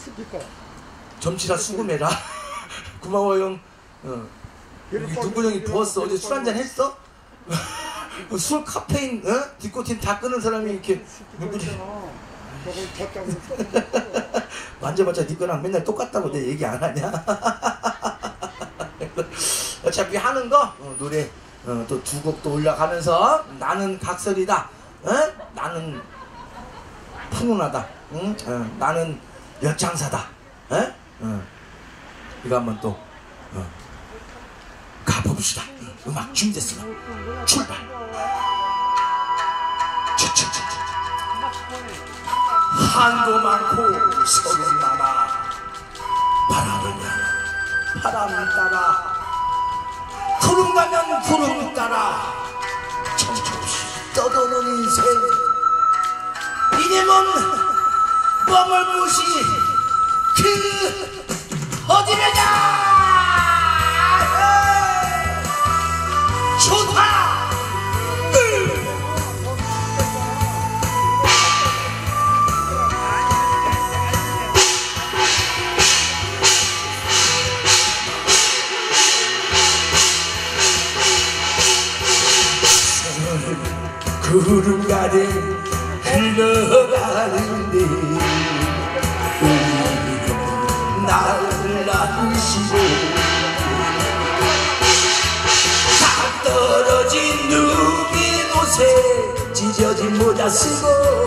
점치라 수금해라. 고마워 형. 어. 누구 형이 부었어. 어제 술 한잔 했어? 술, 카페인, 어? 디코틴 다 끄는 사람이 이렇게 누구지? 만져봤자 니 거랑 맨날 똑같다고 내 얘기 안 하냐? 어차피 하는 거 어, 노래 어, 또 두 곡도 올라가면서 나는 각설이다. 어? 나는 푸른하다. 응? 어, 나는 엿장사다. 어? 어. 이거 한번 또 어. 가봅시다. 음악 준비됐으면 출발. 한도 많고 서름 많아 바람을 향해 바람 따라 구름 가면 구름 따라 정처없이 떠도는 인생 이름은 머물무시 그 어디래냐. 좋다. 구름 가득 흘러가는데 우리는 나를 낳으시고 다 떨어진 누빈 옷에 찢어진 모자 쓰고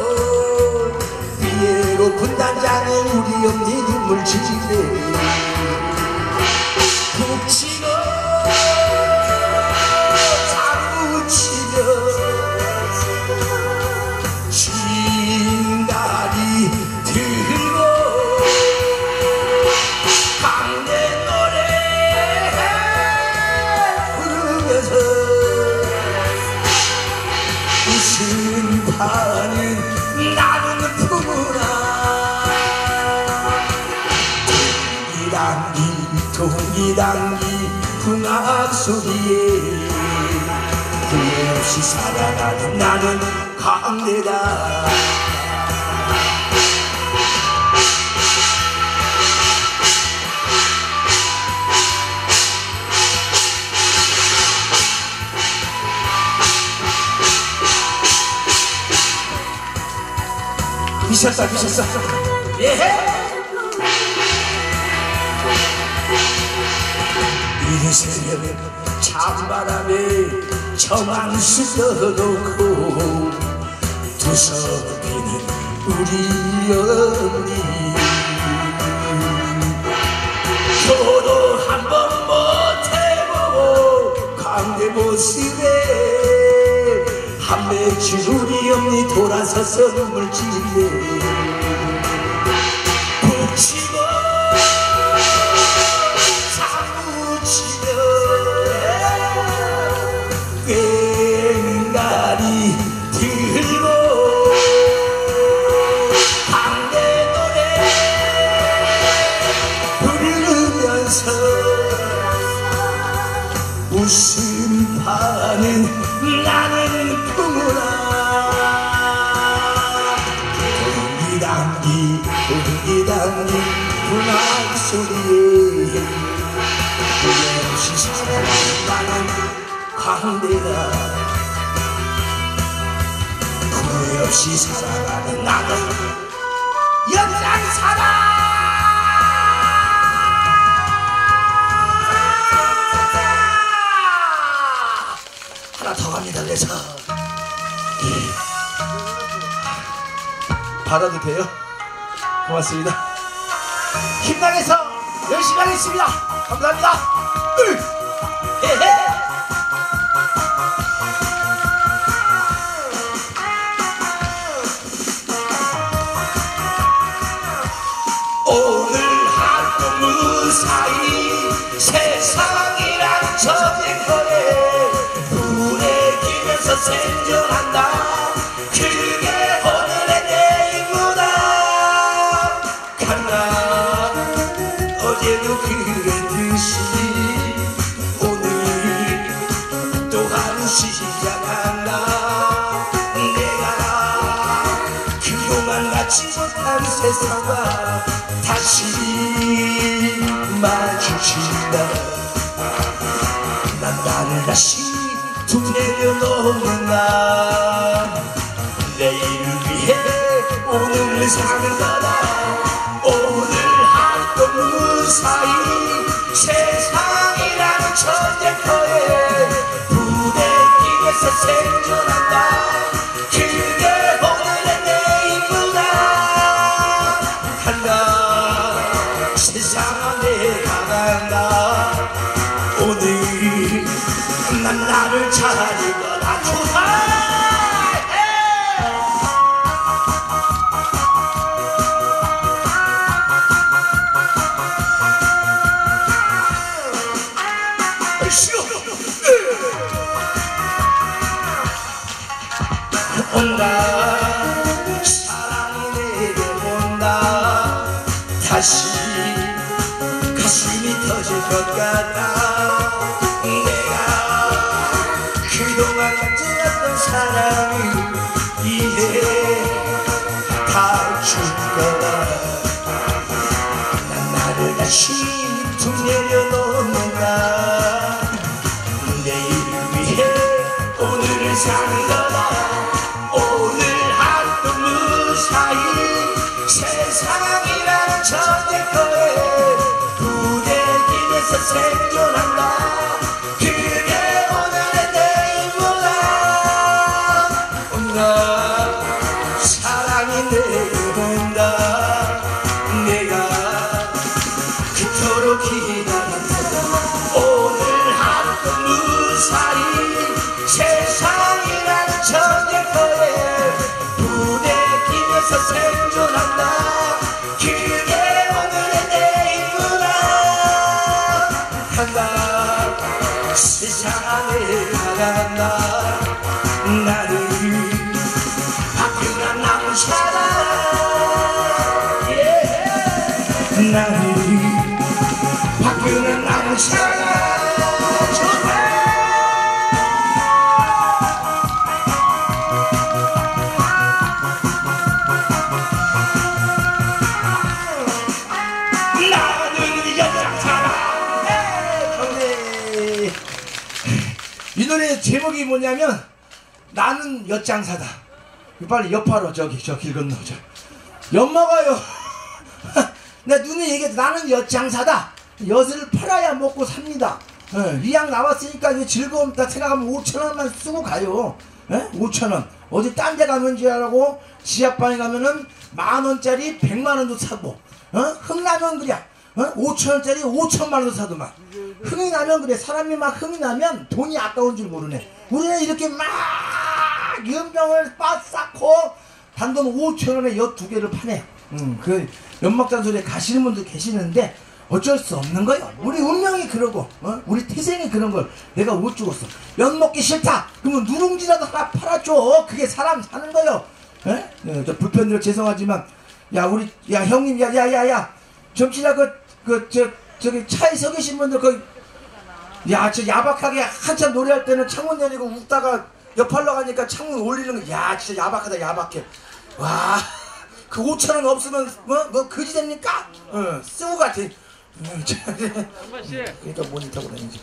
위에로 분단장은 우리 언니 눈물 지지네 북치고 자무치며 쥐다리 들고 강내 노래 부르면서 심판은 나는 품으나 동이랑이 동이랑이 풍악 소리에 후회 없이 살아가는 나는 강대다. 미쳤다 미쳤어. 예. 이 새벽 찬바람에 정한수 떠놓고 두서비는 우리 언니 결혼 한 번 못해보고 모습에 한 맺힌 우리 엄니 돌아서서 눈물 찔래 붙이고 사무치며 꽹가리 들고 방대 노래 부르면서 웃음파는 나는 풍우라 동기당기 동기당기 분한 소리에 후회없이 살아가는 광대가 후회없이 살아가는 나는 연장사다. 하나 더 갑니다. 그래서 받아도 돼요? 고맙습니다. 힘나게서 열심히 하겠습니다. 감사합니다. 으! 헤헤! 오늘 하루 무사히 세상이란 저택거에 불에 기면서 생존한다. 그게 오늘의 내 임무다. 간다 어제도 그랬듯이 오늘 또 하루 시작한다. 내가 그동안 갖지 못한 세상과 다시 마주친다. 난 나를 다시 툭 내려놓는다. 내일을 위해 오늘을 사는 거다. 오늘 하루 무사히 세상이라는 천재터에 부대끼면서 생존한다. 그게 오늘의 내 임무다. 간다 세상아 내가 간다. 오늘 난 나를 차리거나 좋아. 온다 사랑이 내게 온다. 다시 가슴이 터질 것 같다. 내가 그동안 가졌던 사랑을 이제 다 줄 거다. 난 나를 다시 툭 내려놓는다. 내일을 위해 오늘을 사는 거다. 오늘 하루 무사히 세상이란 저택거에 부대끼면서 생존한다. 그게 오늘의 내 임무다. 온다 사랑이 내게 온다. 내가 그토록 기다렸다. 오늘 하루 무사히 세상이란 저택거에 부대끼면서 생존한다. 그게 오늘의 내 임무다. 간다 세상에 나간다. 나를 바꾸나 남은 사람 나를 바꾸나 남은 사람 좋다. 이 노래 제목이 뭐냐면 나는 엿장사다. 빨리 옆하러 저기 저 길 건너 저 엿먹어요. 내 눈에 얘기해도 나는 엿장사다. 엿을 팔아야 먹고 삽니다. 예, 이왕 나왔으니까 이제 즐거움 다 생각하면 오천 원만 쓰고 가요. 예? 오천 원. 어디 딴 데 가면 줄 알고 지하방에 가면은 만 원짜리 백만 원도 사고 어? 흥나면 그래. 어? 오천 원짜리 오천만 원 사더만. 흥이 나면 그래. 사람이 막 흥이 나면 돈이 아까운 줄 모르네. 우리는 이렇게 막 연병을 빡 쌓고 단돈 오천 원에 엿 두 개를 파네. 음, 그 연막잔소리에 가시는 분도 계시는데 어쩔 수 없는 거예요. 우리 운명이 그러고 어? 우리 태생이 그런 걸 내가 못 죽었어. 엿 먹기 싫다. 그러면 누룽지라도 하나 팔아줘. 그게 사람 사는 거예요. 에? 네, 저 불편드려 죄송하지만 야 우리 야 형님 야 야 야야 정치자 그그 저 저기 차에 서 계신 분들 그 야 저 야박하게 한참 노래할 때는 창문 열리고 웃다가 옆팔로 가니까 창문 올리는 거 야 진짜 야박하다 야박해. 와 그 오천 원 없으면 뭐 뭐 거지 됩니까? 어 쓰고 같아. 그러니까 모니터고 다니지.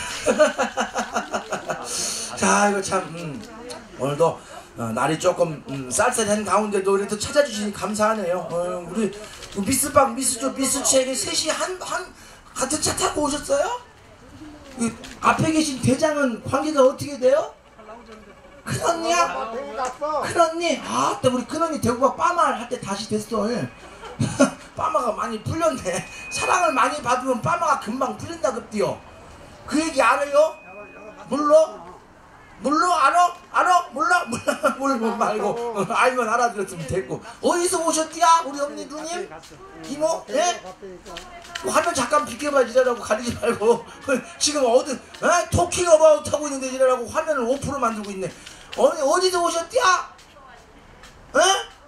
자 이거 참 음, 오늘도 어, 날이 조금 음, 쌀쌀한 가운데도 이렇게 찾아주시니 감사하네요. 어, 우리 미스박 미스조 미스치에게 셋이 한, 한 같은 차 타고 오셨어요? 이, 앞에 계신 대장은 관계가 어떻게 돼요? 큰언니야? 큰언니? 아, 또 우리 큰언니 대구가 빠마 할 때 다시 됐어. 빠마가 많이 풀렸네. 사랑을 많이 받으면 빠마가 금방 풀린다 그때요. 그 얘기 알아요? 몰라? 몰라? 알아? 알아? 몰라? 몰라? 몰라 말고 어, 알면 알아들었으면 됐고. 어디서 오셨디야? 우리 언니 누님? 이모? 예? 화면 잠깐 비켜봐 이래라고 가리지 말고 지금 어디 에? 토킹 어바웃 하고 있는데 이래라고 화면을 오 퍼센트 만들고 있네. 어디, 어디서 오셨디야? 에?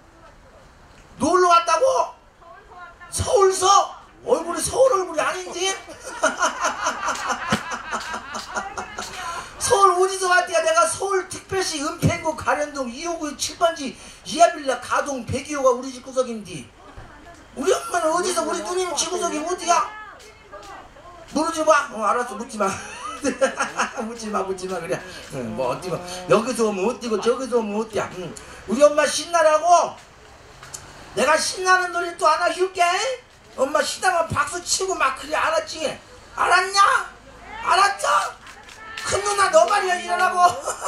놀러 왔다고? 서울서? 얼굴이 서울 얼굴이 아닌지? 서울 어디서 왔디야? 내가 서울 특별시 은평구 가련동 이호구 칠 번지 이하빌라 가동 백이호가 우리 집 구석인디. 우리 엄마는 어디서 우리 누님 집구석이 어디야? 모르지 마? 어 알았어 묻지마. 묻지마 묻지마 그래. 응, 뭐 어디고 여기서 오면 어디고 저기서 오면 어디야. 응. 우리 엄마 신나라고 내가 신나는 노래 또 하나 줄게. 엄마 신나면 박수 치고 막 그래. 알았지? 알았냐? 알았죠? 큰 누나 너 말이야 일어나고.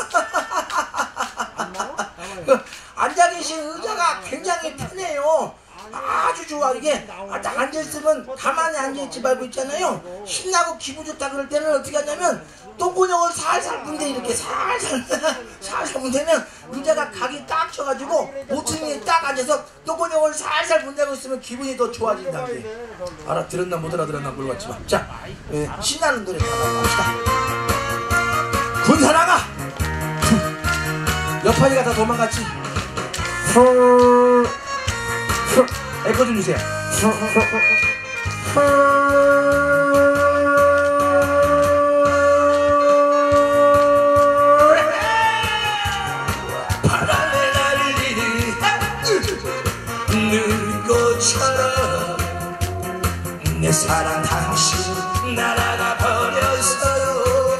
앉아 계신 의자가 굉장히 편해요. 아주 좋아. 이게 딱 앉아있으면 가만히 앉아있지 말고 있잖아요. 신나고 기분 좋다 그럴 때는 어떻게 하냐면 똥구녕을 살살 문대 이렇게 살살 살살 문대면 의자가 각이 딱 쳐가지고 오층에 딱 앉아서 똥구녕을 살살 문대고 있으면 기분이 더 좋아진다는데. 알아들었나 못 알아들었나 모르겠지만 자 예, 신나는 노래 하나 봅시다. 군사랑아 옆파리가 다 도망갔지. 에코 좀 주세요. 바람에 날리는 눈꽃처럼 내 사랑 당신 날아가 버렸어요.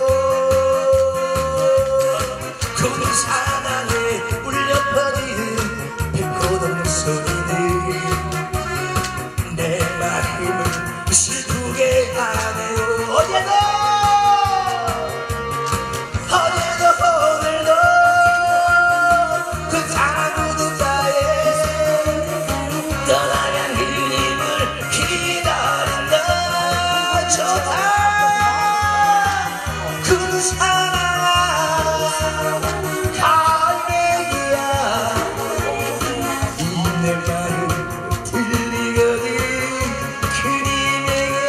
그 사랑에 울려버리는 백고동 소리는 내 마음을 슬프게 하네요. 어제도 어제도 오늘도 그 사랑 누군가에 떠나간 그림을 기다린다. 좋다 그 사랑 갈매기야 이 내 마음 들리거든. 그림에게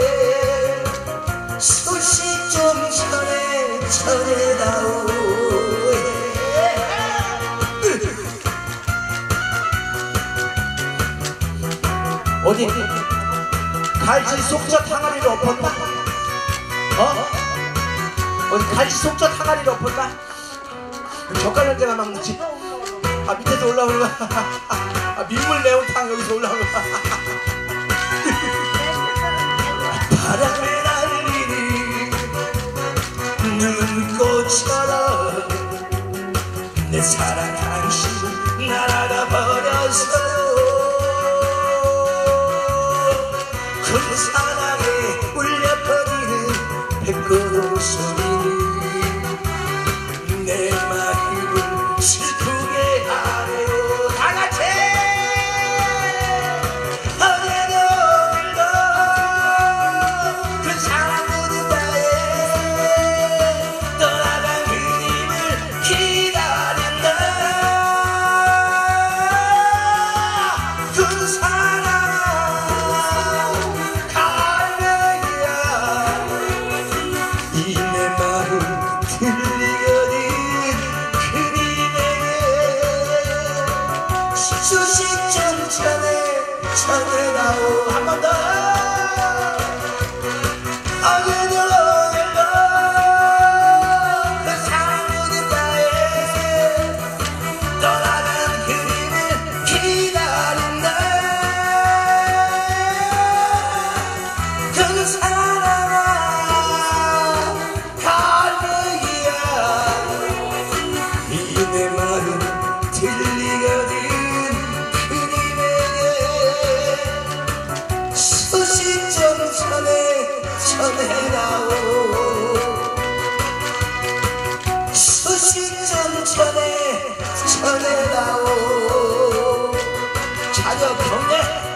소식 좀 전해 전해다오. 어디 갈치 속젓 항아리를 엎었나? 어? 어디 갈치 속젓 항아리를 엎었나? 젓갈 냄새가 막 나지. 아 밑에서 올라오는 거야. 아 민물 매운탕 여기서 올라오는 거야. 바람에 날리는 눈꽃처럼 내 사랑 당신 날아가 버렸어요. 그 사랑에 울려버리는 백고동 소리는 내 마음을 슬프게 하네요. 다같이 어제도 오늘도 전해다오. 한 번 더. 어제도 오늘도 그 사랑하는 나의 떠나간 그림을 기다린다. 그 사랑아 갈매기야 이 내 마음 들리거든 그림에게 수십 점 전에 전해다오. 수십 점 전에 전해다오. 자녀 경례.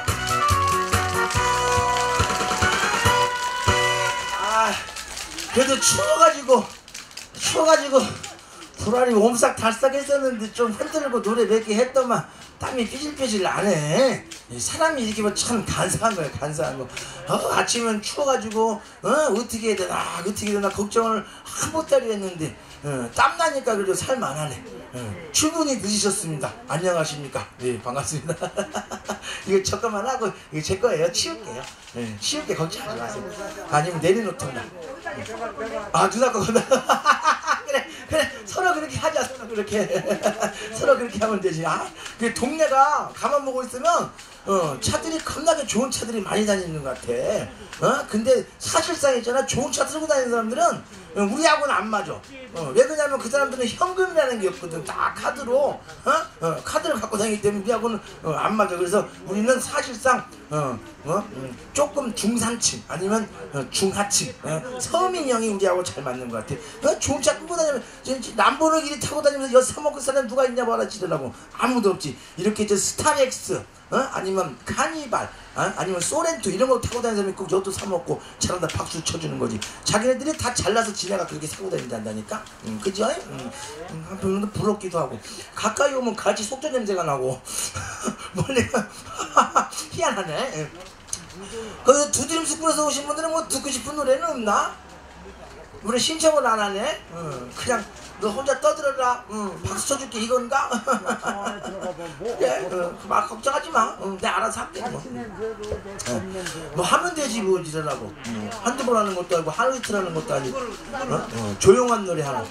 아 그래도 추워가지고 추워가지고 불알이 옴싹달싹 했었는데 좀 흔들고 노래 몇 개 했더만 땀이 삐질삐질 나네. 사람이 이렇게 뭐 참 간사한 거야, 간사한 거. 어, 아침은 추워가지고 어, 어떻게 해야 되나 어떻게 해야 되나 걱정을 한 보따리 했는데 어, 땀나니까 그래도 살만하네. 어, 출근이 늦으셨습니다. 안녕하십니까? 네, 반갑습니다. 이거 잠깐만 하고 이거 제 거예요. 치울게요. 네, 치울게 걱정하지 마세요. 아니면 내려놓던가. 아 누나 거구나. 그래 그래 서로 그렇게 하자. 서로 그렇게 서로 그렇게 하면 되지. 아, 그 동네가 가만 보고 있으면 어 차들이 겁나게 좋은 차들이 많이 다니는 것 같아. 어 근데 사실상 있잖아, 좋은 차 들고 다니는 사람들은 어, 우리하고는 안 맞아. 어, 왜 그러냐면 그 사람들은 현금이라는 게 없거든. 다 카드로 어? 어, 카드를 갖고 다니기 때문에 우리하고는 어, 안 맞아. 그래서 우리는 사실상 어, 어? 음, 조금 중산층 아니면 어, 중하층 어? 서민형이 우리하고 잘 맞는 것 같아. 어? 좋은 차 끌고 다니면 람보르기니 타고 다니면서 여사 먹을 사람 누가 있냐 봐라 지더라고. 아무도 없지. 이렇게 저 스타렉스 어? 아니면 카니발 어? 아니면 소렌토 이런 거 타고 다니는 사람이 꼭 여도 사 먹고 잘한다 박수 쳐주는 거지. 자기네들이 다 잘나서 지네가 그렇게 사고 다닌단다니까. 음, 그죠? 음, 음, 한편으로는 부럽기도 하고. 가까이 오면 같이 속전 냄새가 나고 멀리 희한하네. 그 두드림 숲에서 오신 분들은 뭐 듣고 싶은 노래는 없나? 우리 신청을 안 하네. 어, 그냥 너 혼자 떠들어라. 응, 박수 쳐줄게 이건가? 그래, 어, 막 걱정하지 마. 응, 내가 알아서 할게. 뭐. 어, 뭐 하면 되지 뭐 이러라고. 응, 한두 번 하는 것도 아니고 하루 이틀 하는 것도 아니고. 어? 어, 조용한 노래 하나.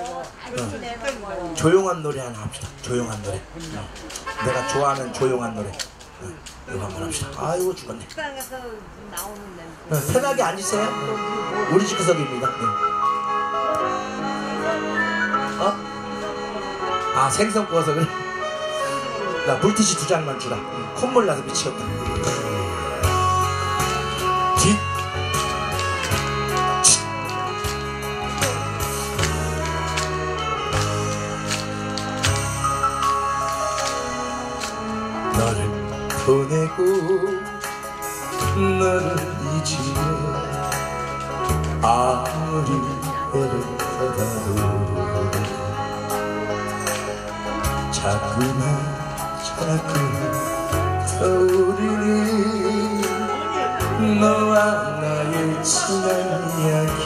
어, 조용한 노래 하나 합시다. 조용한 노래. 어, 내가 좋아하는 조용한 노래. 어, 이거 한번 합시다. 아이고 죽었네. 어, 편하게 앉으세요. 우리 집 구석입니다. 네. 어? 아 생선 구워서 그래? 나 물티슈 두 장만 주라. 응, 콧물 나서 미치겠다. 뒷 너를 보내고 너를 잊으며 아무리 애를 써봐도 자꾸만 자꾸만 떠오르는 너와 나의 지난 이야기.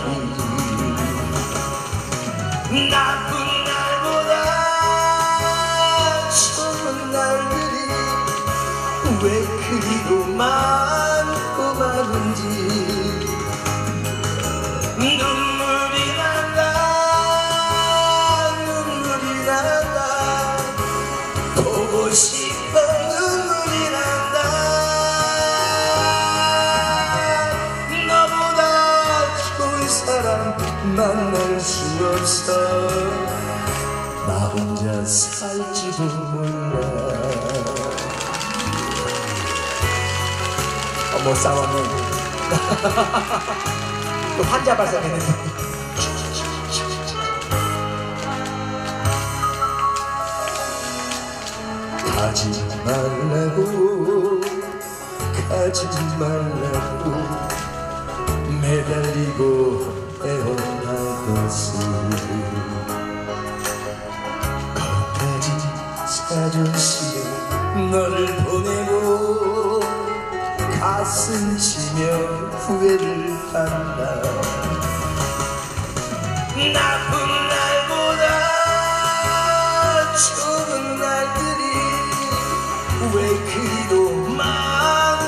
나쁜 날보다 좋은 날들이 왜 그리도 많고 많은지 눈물이 난다 눈물이 난다 보고 싶어 눈물이 난다. 너보다 좋은 사람 만날 수 없어. 나 혼자 살지도 몰라. 어머 싸웠네. 또 환자 발생했네. 가지 말라고 가지 말라고 매달리고 애원할 것을 거기까지 자존심에 너를 보내고 가슴 치며 후회를 한다. 나쁜 날보다 좋은 날들이 왜 그리도 많은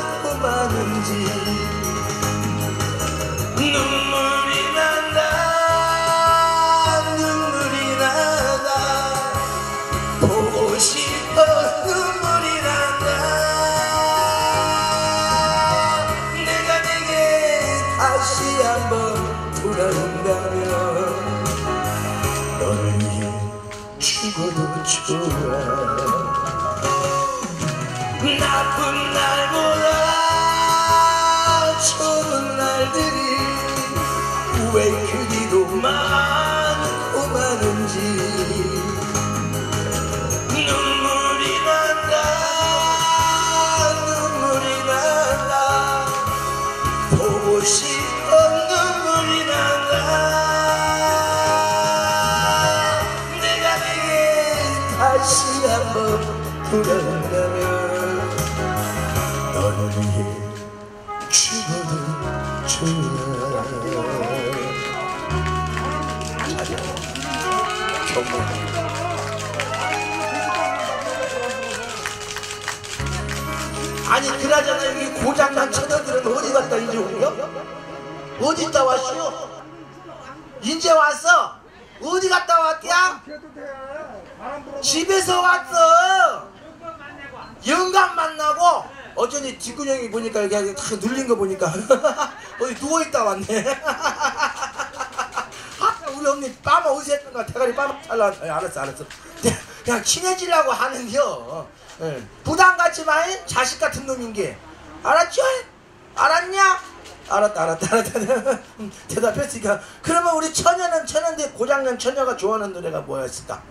좋아 나쁜 날보다 좋은 날들이 왜 그리도 많고 많은지 눈물이 난다 눈물이 난다 보고 싶은 눈물이 난다 내가 내게 다시 한번 돌아온다면 너를 위해 죽어도 좋아 정말 아니 그나저나 여기 고장난 처녀들은 어디 갔다 이제 오냐? 어디 있다 왔슈? 이제 왔어? 어디 갔다 왔디야? 집에서 왔어 영감 만나고 어쩐지 뒷구녕이 보니까 여기 다 눌린 거 보니까 어디 누워있다 왔네 우리 언니 빠마 어디서 했던가 대가리 빠마 잘라 알았어 알았어 그냥 친해지려고 하는겨 예. 부담 갖지 마 자식 같은 놈인게 알았죠? 알았냐? 알았다 알았다 알았다 대답했으니까 그러면 우리 처녀는 처녀인데 고장난 처녀가 좋아하는 노래가 뭐였을까?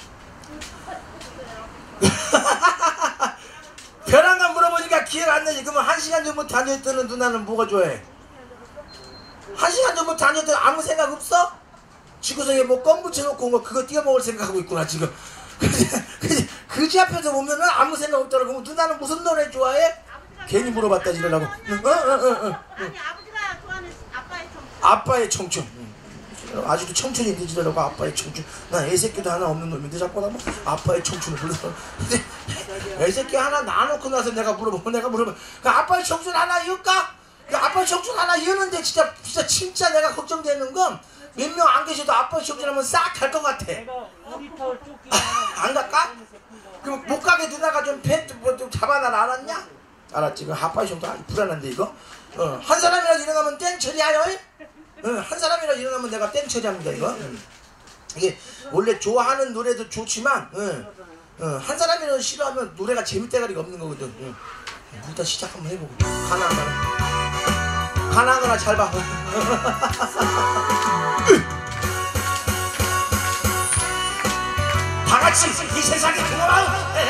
벼랑간 물어보니까 기회가 안 나지. 그러면 한 시간 전부터 앉아있던 누나는 뭐가 좋아해? 한 시간 전부터 앉아있던 아무 생각 없어? 지구석에 뭐 껌 붙여놓고 뭐 그거 띄워 먹을 생각하고 있구나 지금. 그지 앞에서 보면은 아무 생각 없더라고. 그럼 누나는 무슨 노래 좋아해? 괜히 물어봤다 지라고. 어, 어, 어, 어. 아니 아버지가 좋아하는 아빠의 청춘. 아빠의 청춘. 아직도 청춘인데 지라고 아빠의 청춘. 난 애새끼도 하나 없는 놈인데 자꾸 나 뭐 아빠의 청춘을 불러서. 애새끼 하나 놔놓고 나서 내가 물어보면 내가 물어보면 그 아빠의 청춘 하나 이을까? 그 아빠의 청춘 하나 이었는데 진짜 진짜 진짜 내가 걱정되는 건 몇 명 안 계셔도 아빠의 청춘 하면 싹 갈 것 같아. 안 갈까? 그럼 못 가게 누나가 좀 배 좀 잡아놔라 알았냐? 알았지? 그 아빠의 청춘 아, 불안한데 이거? 어, 한 사람이라도 일어나면 땡처리하여? 어, 한 사람이라도 일어나면 내가 땡처리합니다 이거. 응. 이게 원래 좋아하는 노래도 좋지만 응. 어, 한 사람이라도 싫어하면 노래가 재밌대가리가 없는 거거든. 응. 일단 시작 한번 해보고 하나하나 하나하나 잘 봐. 다 같이 이 세상에 그만하고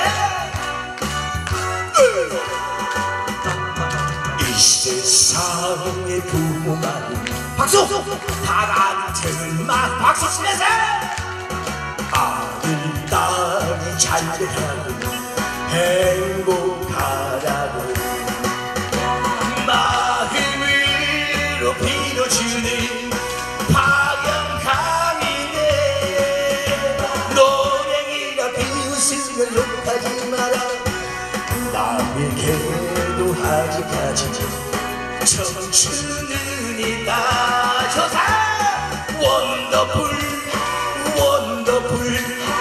이 세상의 부모만 박수! 다 같은 말 박수 치면서 아들 딸이 잘 되라고 행복하라고 마음으로 빌어주는 파경감이네 노랭이가 비웃으면 욕하지 마라 남에게도 아직까지 청춘은 있다 좋다 원더풀 원더풀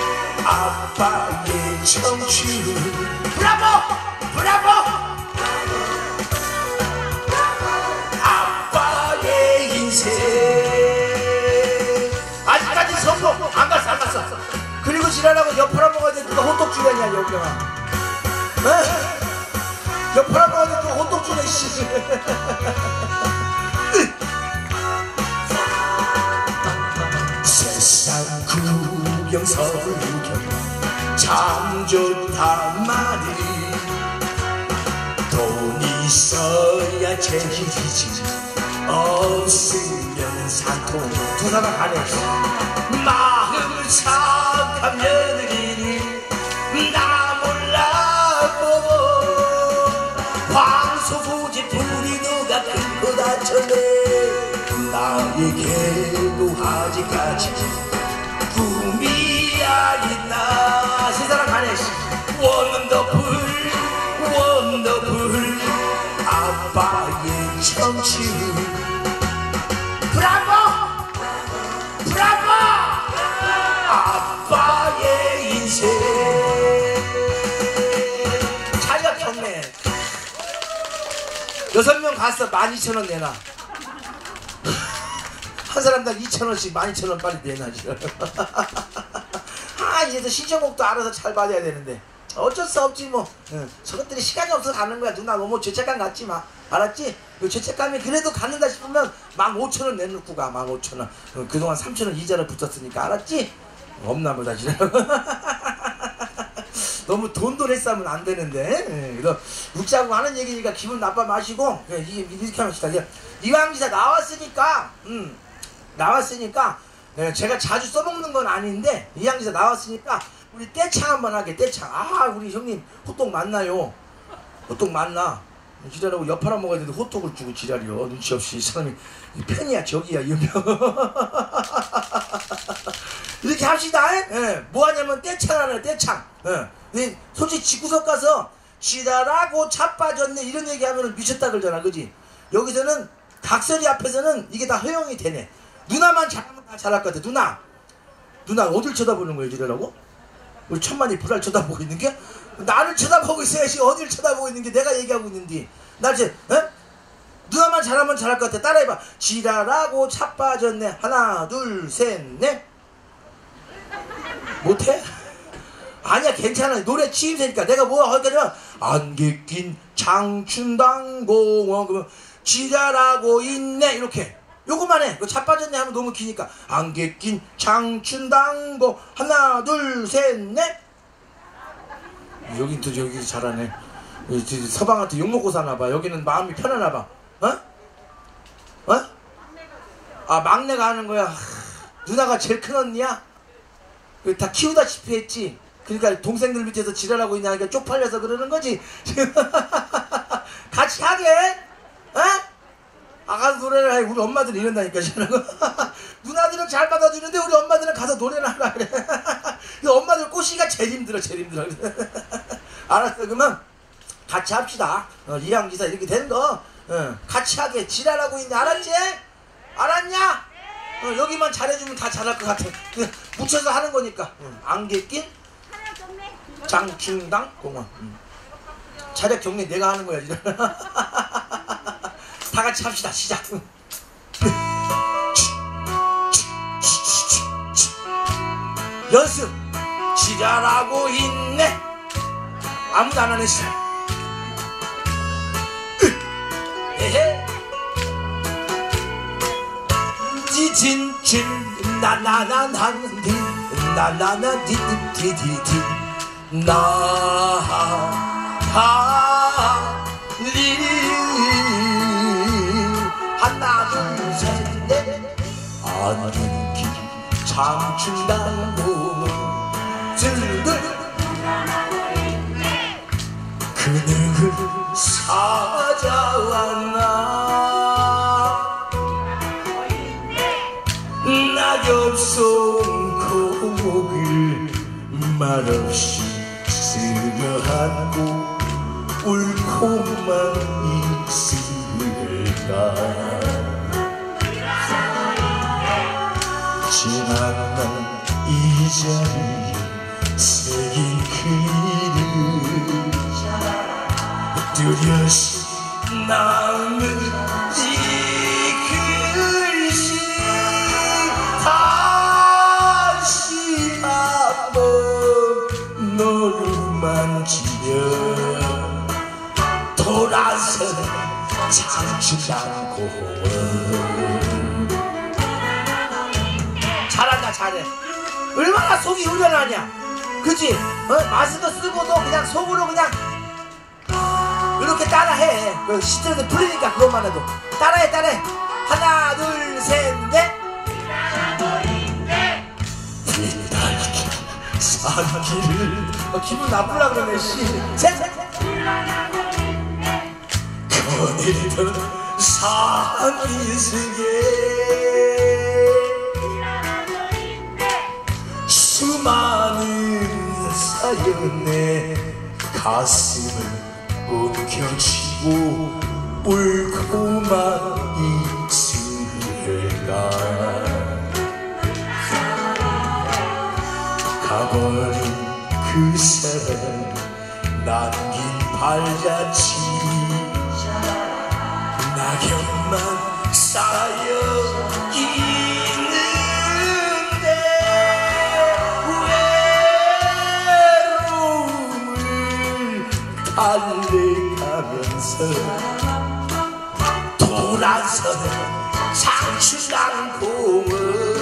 아빠의 청춘 브라보 브라보 아빠의 인생 아직까지 성공 안 갔어 안 갔어 그리고 지랄하고 옆으로 먹어야 돼 누가 호떡 주려냐 여경아 옆으로 먹어야 돼 누가 호떡 주네 씨 세상 구경 설경 참 좋단 말이 돈 있어야 재미지지 없으면 산통 두 사람 가네 마음 착한 며느리는 나 몰라보고 황소고집 부리도가 큰거 다쳤네 나에게도 아직까지 꿈이야 있나 세 사람 가네 원더풀 원더풀 아빠의 청춘 브라보 브라보 아빠의 인생 자기가 켰네 여섯 명 갔어 만 이천 원 내놔 한 사람당 이천 원씩 만 이천 원 빨리 내놔 아 다 이래서 신청곡도 알아서 잘 받아야 되는데 어쩔 수 없지 뭐. 응. 저것들이 시간이 없어서 가는 거야. 누나 너무 죄책감 갖지 마. 알았지? 그 죄책감이 그래도 갖는다 싶으면 만 오천 원 내놓고 가. 만 오천 원. 어, 그동안 삼천 원 이자를 붙었으니까. 알았지? 없나 보다 지라고. 너무 돈돈에 싸면 안 되는데. 예, 그래서 웃자고 하는 얘기니까 기분 나빠 마시고 예, 이렇게 합시다. 이왕기사 나왔으니까 음, 나왔으니까 예, 제가 자주 써먹는 건 아닌데 이왕기사 나왔으니까 우리 떼창 한번 하게. 떼창. 아 우리 형님 호떡 맞나요? 호떡 맞나? 지랄하고 옆 하나 먹어야 되는데 호떡을 주고 지랄이요. 눈치 없이. 이 사람이 팬이야 적이야 이 형. 이렇게 합시다. 예. 뭐 하냐면 떼창 하나요. 떼창. 예. 솔직히 집구석 가서 지랄하고 차 빠졌네 이런 얘기하면 미쳤다 그러잖아. 그지? 여기서는 각설이 앞에서는 이게 다 허용이 되네. 누나만 잘하면 다 잘할 것 같아. 누나. 누나 어딜 쳐다보는 거예요 지랄하고? 우리 천만이 불알 쳐다보고 있는 게? 나를 쳐다보고 있어야지. 어딜 쳐다보고 있는 게 내가 얘기하고 있는데. 나 지금 에? 누나만 잘하면 잘할 것 같아. 따라해봐. 지랄하고 차 빠졌네. 하나 둘 셋 넷. 못해? 아니야 괜찮아. 노래 치임새니까. 내가 뭐 하냐면 안개 낀 장춘당공원 그러면 지랄하고 있네 이렇게. 요거만 해. 차 빠졌네 하면 너무 기니까 안개 낀 장춘당공 하나 둘 셋 넷. 여긴 또 여기 잘하네. 서방한테 욕먹고 사나봐. 여기는 마음이 편하나봐. 어? 어? 아 막내가 하는 거야. 누나가 제일 큰 언니야? 다 키우다시피 했지. 그러니까 동생들 밑에서 지랄하고 있냐 하니까 쪽팔려서 그러는 거지. 같이 하게. 어? 아가서 노래를 해. 우리 엄마들은 이런다니까. 누나들은 잘 받아주는데 우리 엄마들은 가서 노래를 하라 그래. 엄마들 꼬시기가 제일 힘들어. 제일 힘들어. 알았어. 그러면 같이 합시다. 어, 이왕기사 이렇게 된 거 어, 같이 하게. 지랄하고 있네. 알았지? 알았냐? 어, 여기만 잘해주면 다 잘할 것 같아. 묻혀서 하는 거니까. 어, 안개 낀 장충당 공원. 음. 차렷 경례 내가 하는 거야. 다 같이 합시다. 시작. 연습. 지랄하고 있네. 아무도 안 하네. 에헤. 지진진 나나나나디 나나나디디디디 나하리 하나 둘 셋 넷 안개 장춘당공원 들들 그늘 찾아왔나 낙엽송 곡을 말없이 스며하고 울고만 있을까 지나간 이 자리에 새긴 그림 뚜렷이 남은 이 글씨 다시 한번 너를 만지며 돌아서 장춘당공원. 잘한다 잘해. 얼마나 속이 후련하냐. 그치? 어? 마스크 쓰고도 그냥 속으로 그냥 이렇게 따라해. 그 시트에서 풀리니까 그것만 해도 따라해 따라해. 하나 둘 셋 넷. 사기를 어, 기분 나쁘려 그러네. 씨. 셋 셋 셋. 거닐던 산이슬게 수많은 사연에 가슴을 옮겨쥐고 울고만 있을까 가버린 그 사람 남긴 발자취 낙엽만 쌓여 있는데 왜 달려가면서 돌아서는 장춘강 공원.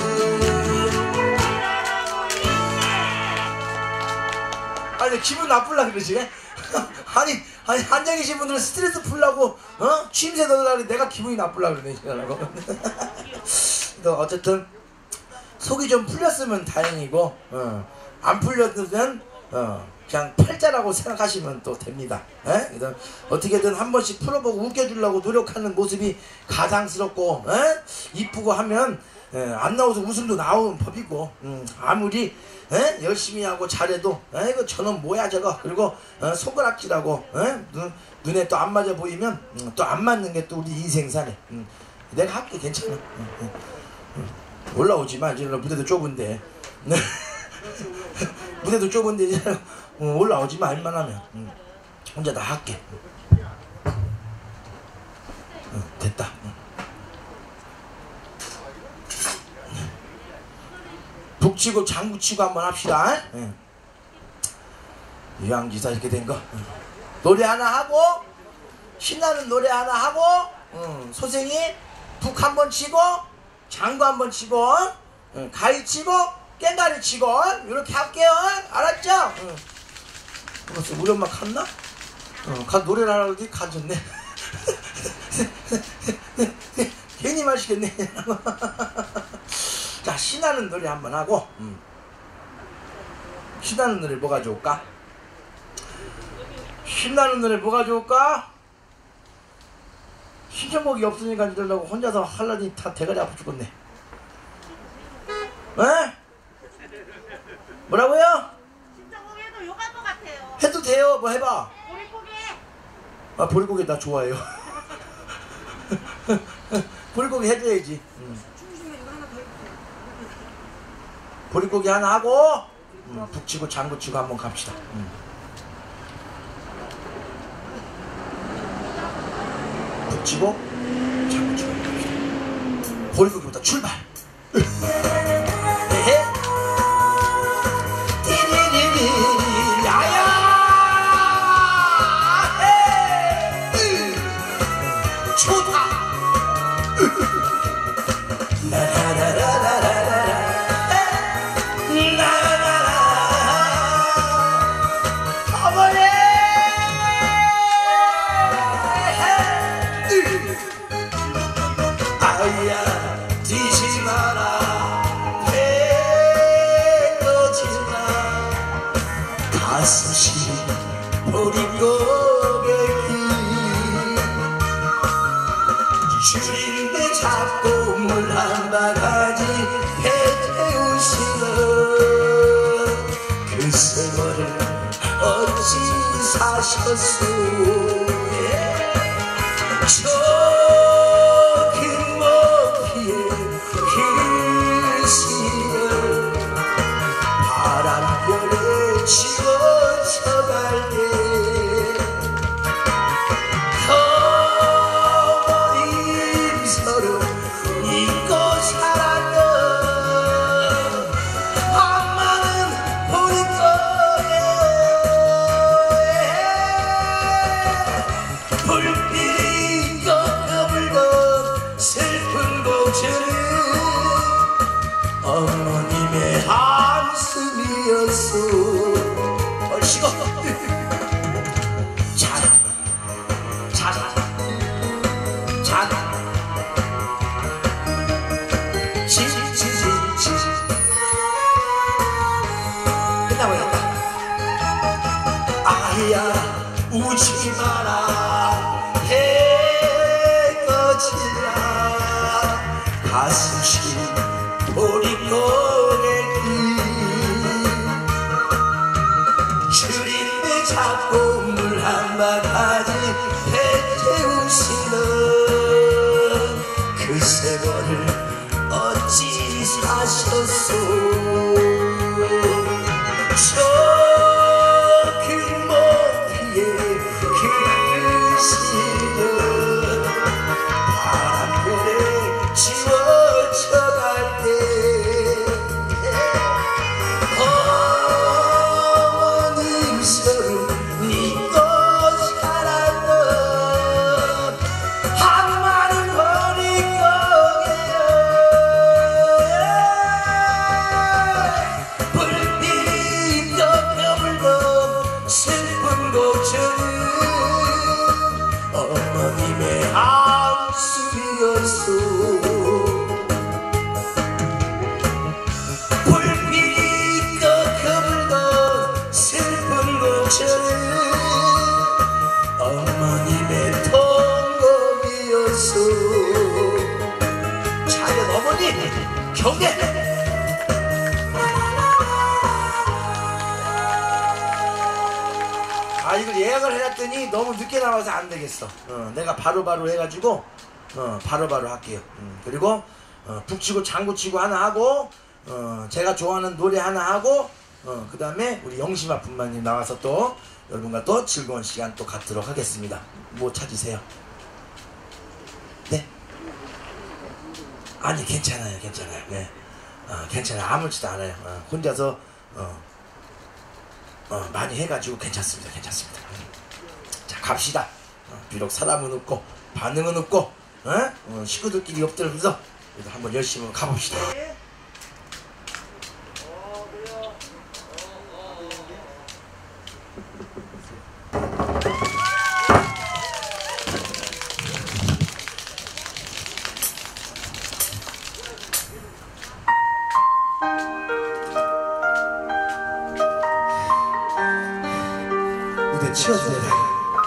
아니 기분 나쁠라 그러지? 아니 아니 앉아 계신 분들은 스트레스 풀라고 어? 취임새 넣으려고 내가 기분이 나쁠라 그러네. 어쨌든 속이 좀 풀렸으면 다행이고 어. 안 풀렸으면 어. 그냥 팔자라고 생각하시면 또 됩니다. 에? 어떻게든 한 번씩 풀어보고 웃겨주려고 노력하는 모습이 가장스럽고 에? 이쁘고 하면 에, 안 나와서 웃음도 나오는 법이고 음, 아무리 에? 열심히 하고 잘해도 에이그 저놈 뭐야 저거 그리고 어, 손가락질하고 에? 눈, 눈에 또 안 맞아 보이면 음, 또 안 맞는 게 또 우리 인생사네. 음, 내가 할게 괜찮아. 음, 음, 음. 올라오지마. 이제 무대도 좁은데 무대도 좁은데 이제 어, 올라오지마. 할만하면 응. 혼자 다 할게. 응, 됐다. 응. 북치고 장구치고 한번 합시다. 응. 유양지사 이렇게 된 거. 응. 노래 하나 하고 신나는 노래 하나 하고 응. 소생이 북 한번 치고 장구 한번 치고 응. 가위 치고 깽가리 치고 이렇게 할게요. 알았죠? 응. 그렇지. 우리 엄마 갔나? 어, 가 노래를 하라고 가졌네. 괜히 마시겠네. 자, 신나는 노래 한번 하고 음. 신나는 노래 뭐가 좋을까? 신나는 노래 뭐가 좋을까? 신청곡이 없으니까 이러려고 혼자서 하려니 다 대가리 아파 죽겠네. 에? 뭐라고요? 신청곡에도 욕할 것 같아요. 해도 돼요. 뭐 해봐. 보릿고개. 아 보릿고개 나 좋아해요. 보릿고개 해줘야지. 응. 보릿고개 하나 하고 응. 북치고 장구치고 한번 갑시다. 응. 북치고 장구치고 한번 갑시다. 보릿고개부터 출발. 에헤. 주인을 잡고 물 한 바가지 해태우시는 그 세월을 어찌 사셨소. 저 금목이의 hir신을 바람결에 지워져갈 때 어머님의 한숨이었소. 얼씨고 자라 자라 자라 지지지지 끝나버렸다. 아이야 우지 마라 해 꺼지라 가슴 시린 보릿고개 주린내 잡고 물 한 바가지 해태우시는 그 세월을 어찌 사셨소. 저 금목이의 글씨는 바람결에 지워져갈 때 어머님 서름 네 것 경례. 아 이걸 예약을 해놨더니 너무 늦게 나와서 안 되겠어. 어, 내가 바로바로 해가지고 어, 바로바로 할게요. 음, 그리고 어, 북치고 장구치고 하나 하고 어, 제가 좋아하는 노래 하나 하고 어, 그 다음에 우리 영심아 분만님 나와서 또 여러분과 또 즐거운 시간 또 갖도록 하겠습니다. 뭐 찾으세요? 네? 아니 괜찮아요 괜찮아요. 네. 어, 괜찮아요. 아무렇지도 않아요. 어, 혼자서 어, 어, 많이 해가지고 괜찮습니다. 괜찮습니다. 자 갑시다. 어, 비록 사람은 없고 반응은 없고 어? 어, 식구들끼리 없더라도 그래도 한번 열심히 가봅시다. 무대 치워주세요.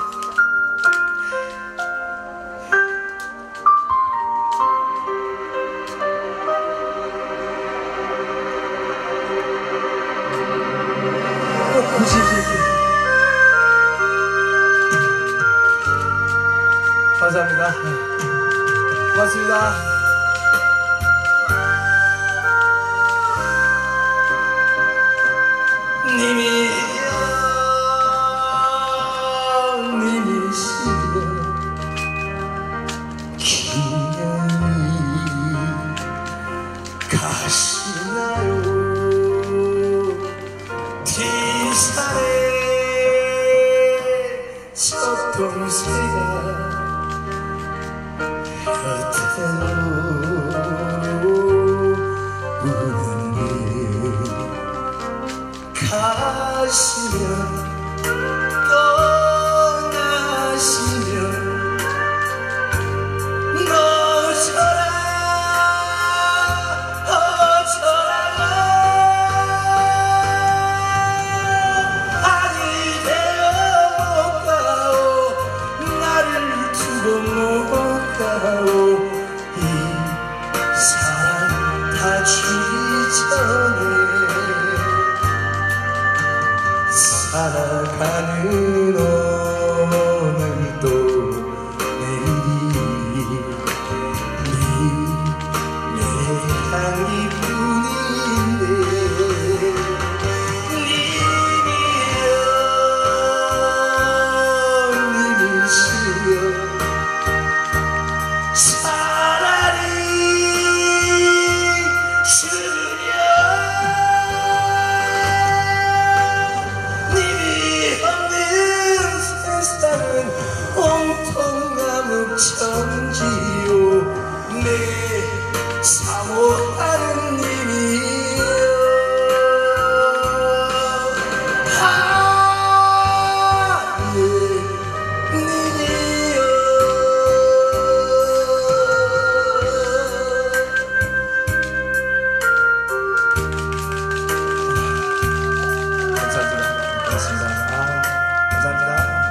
감사합니다. 고맙습니다. 님이여 님이시여 기념이 가시나요 뒷산에 첫 동새가 가시면 떠나시면 너처럼 어쩌라고 아니 되어 못 가오 나를 두고 못 가오 이 사랑 다 주기 전에 살아가는 오늘도 내일이 내 향기뿐인데 님이여 님이시여 차라리 주려 온통 암흑천지요 내 사모하는 님이여 하늘 님이여 감사합니다. 고맙습니다. 아, 감사합니다.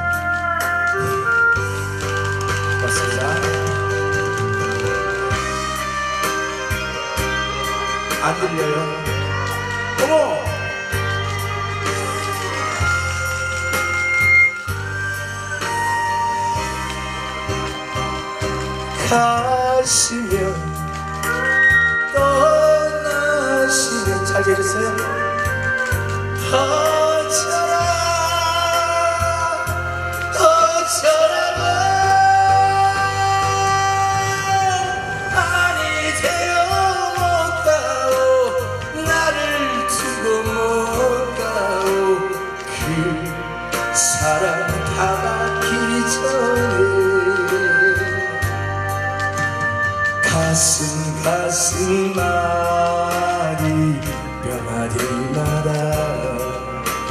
안 들려요? 어머! 가시면 떠나시면 잘 들으세요? 어쩌라 어쩌라고 아니 되어 못 가오 나를 두고 못 가오 그 사랑 다 받기 전에 가슴 가슴 말이 뼈마디마다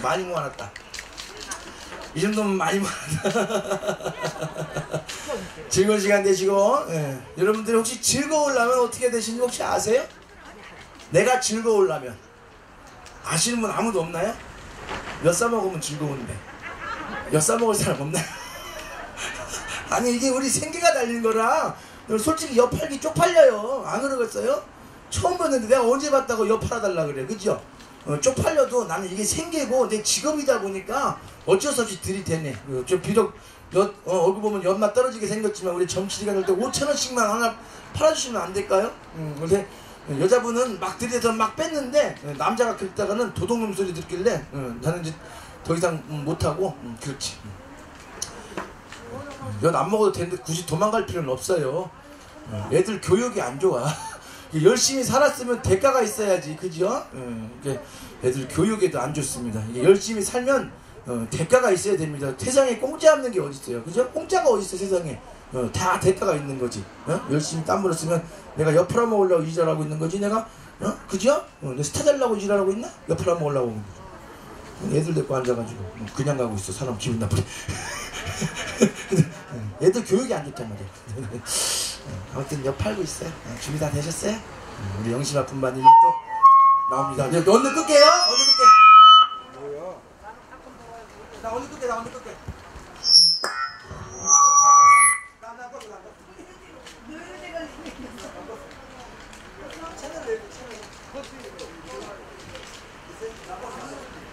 많이 모아놨다. 이 정도면 많이 모아놨다. 즐거운 시간 되시고, 예. 여러분들이 혹시 즐거우려면 어떻게 되시는지 혹시 아세요? 내가 즐거우려면 아시는 분 아무도 없나요? 몇 사 먹으면 즐거운데 몇 사 먹을 사람 없나요? 아니 이게 우리 생계가 달린 거라 솔직히 옆 팔기 쪽팔려요. 안 그러겠어요? 처음 봤는데 내가 언제 봤다고 옆 팔아달라 그래, 그죠? 어, 쪽팔려도 나는 이게 생계고 내 직업이다 보니까 어쩔 수 없이 들이대네. 어, 저 비록 여, 어, 얼굴 보면 연맛 떨어지게 생겼지만 우리 점치리가 될 때 오천 원씩만 하나 팔아주시면 안 될까요? 음, 근데 여자분은 막 들이대서 막 뺐는데 남자가 긁다가는 도둑놈 소리 듣길래 어, 나는 이제 더 이상 음, 못하고 음, 그렇지. 연 안 먹어도 되는데 굳이 도망갈 필요는 없어요. 어, 애들 교육이 안 좋아. 열심히 살았으면 대가가 있어야지, 그죠? 어, 이게 애들 교육에도 안 좋습니다. 이게 열심히 살면 어, 대가가 있어야 됩니다. 세상에 공짜 없는 게 어디 있어요, 그죠? 공짜가 어디 있어 세상에? 어, 다 대가가 있는 거지. 어? 열심히 땀 흘렸으면 내가 옆 팔아먹으려고 일하고 있는 거지, 내가? 어? 그죠? 어, 내 스타 되려고 일하고 있나? 옆 팔아먹으려고. 애들 데리고 앉아가지고 그냥 가고 있어. 사람 기분 나쁘게. 애들 교육이 안 좋단 말이야. 아무튼 옆 팔고 있어요. 준비 다 되셨어요? 우리 영심아 분반님이 또 나옵니다. 언제 끌게요? 언제 끌게? 뭐야? 나 언제 끌게? 나 언제 끌게? 나나 끌게 나 끌게. 채널 왜 채널?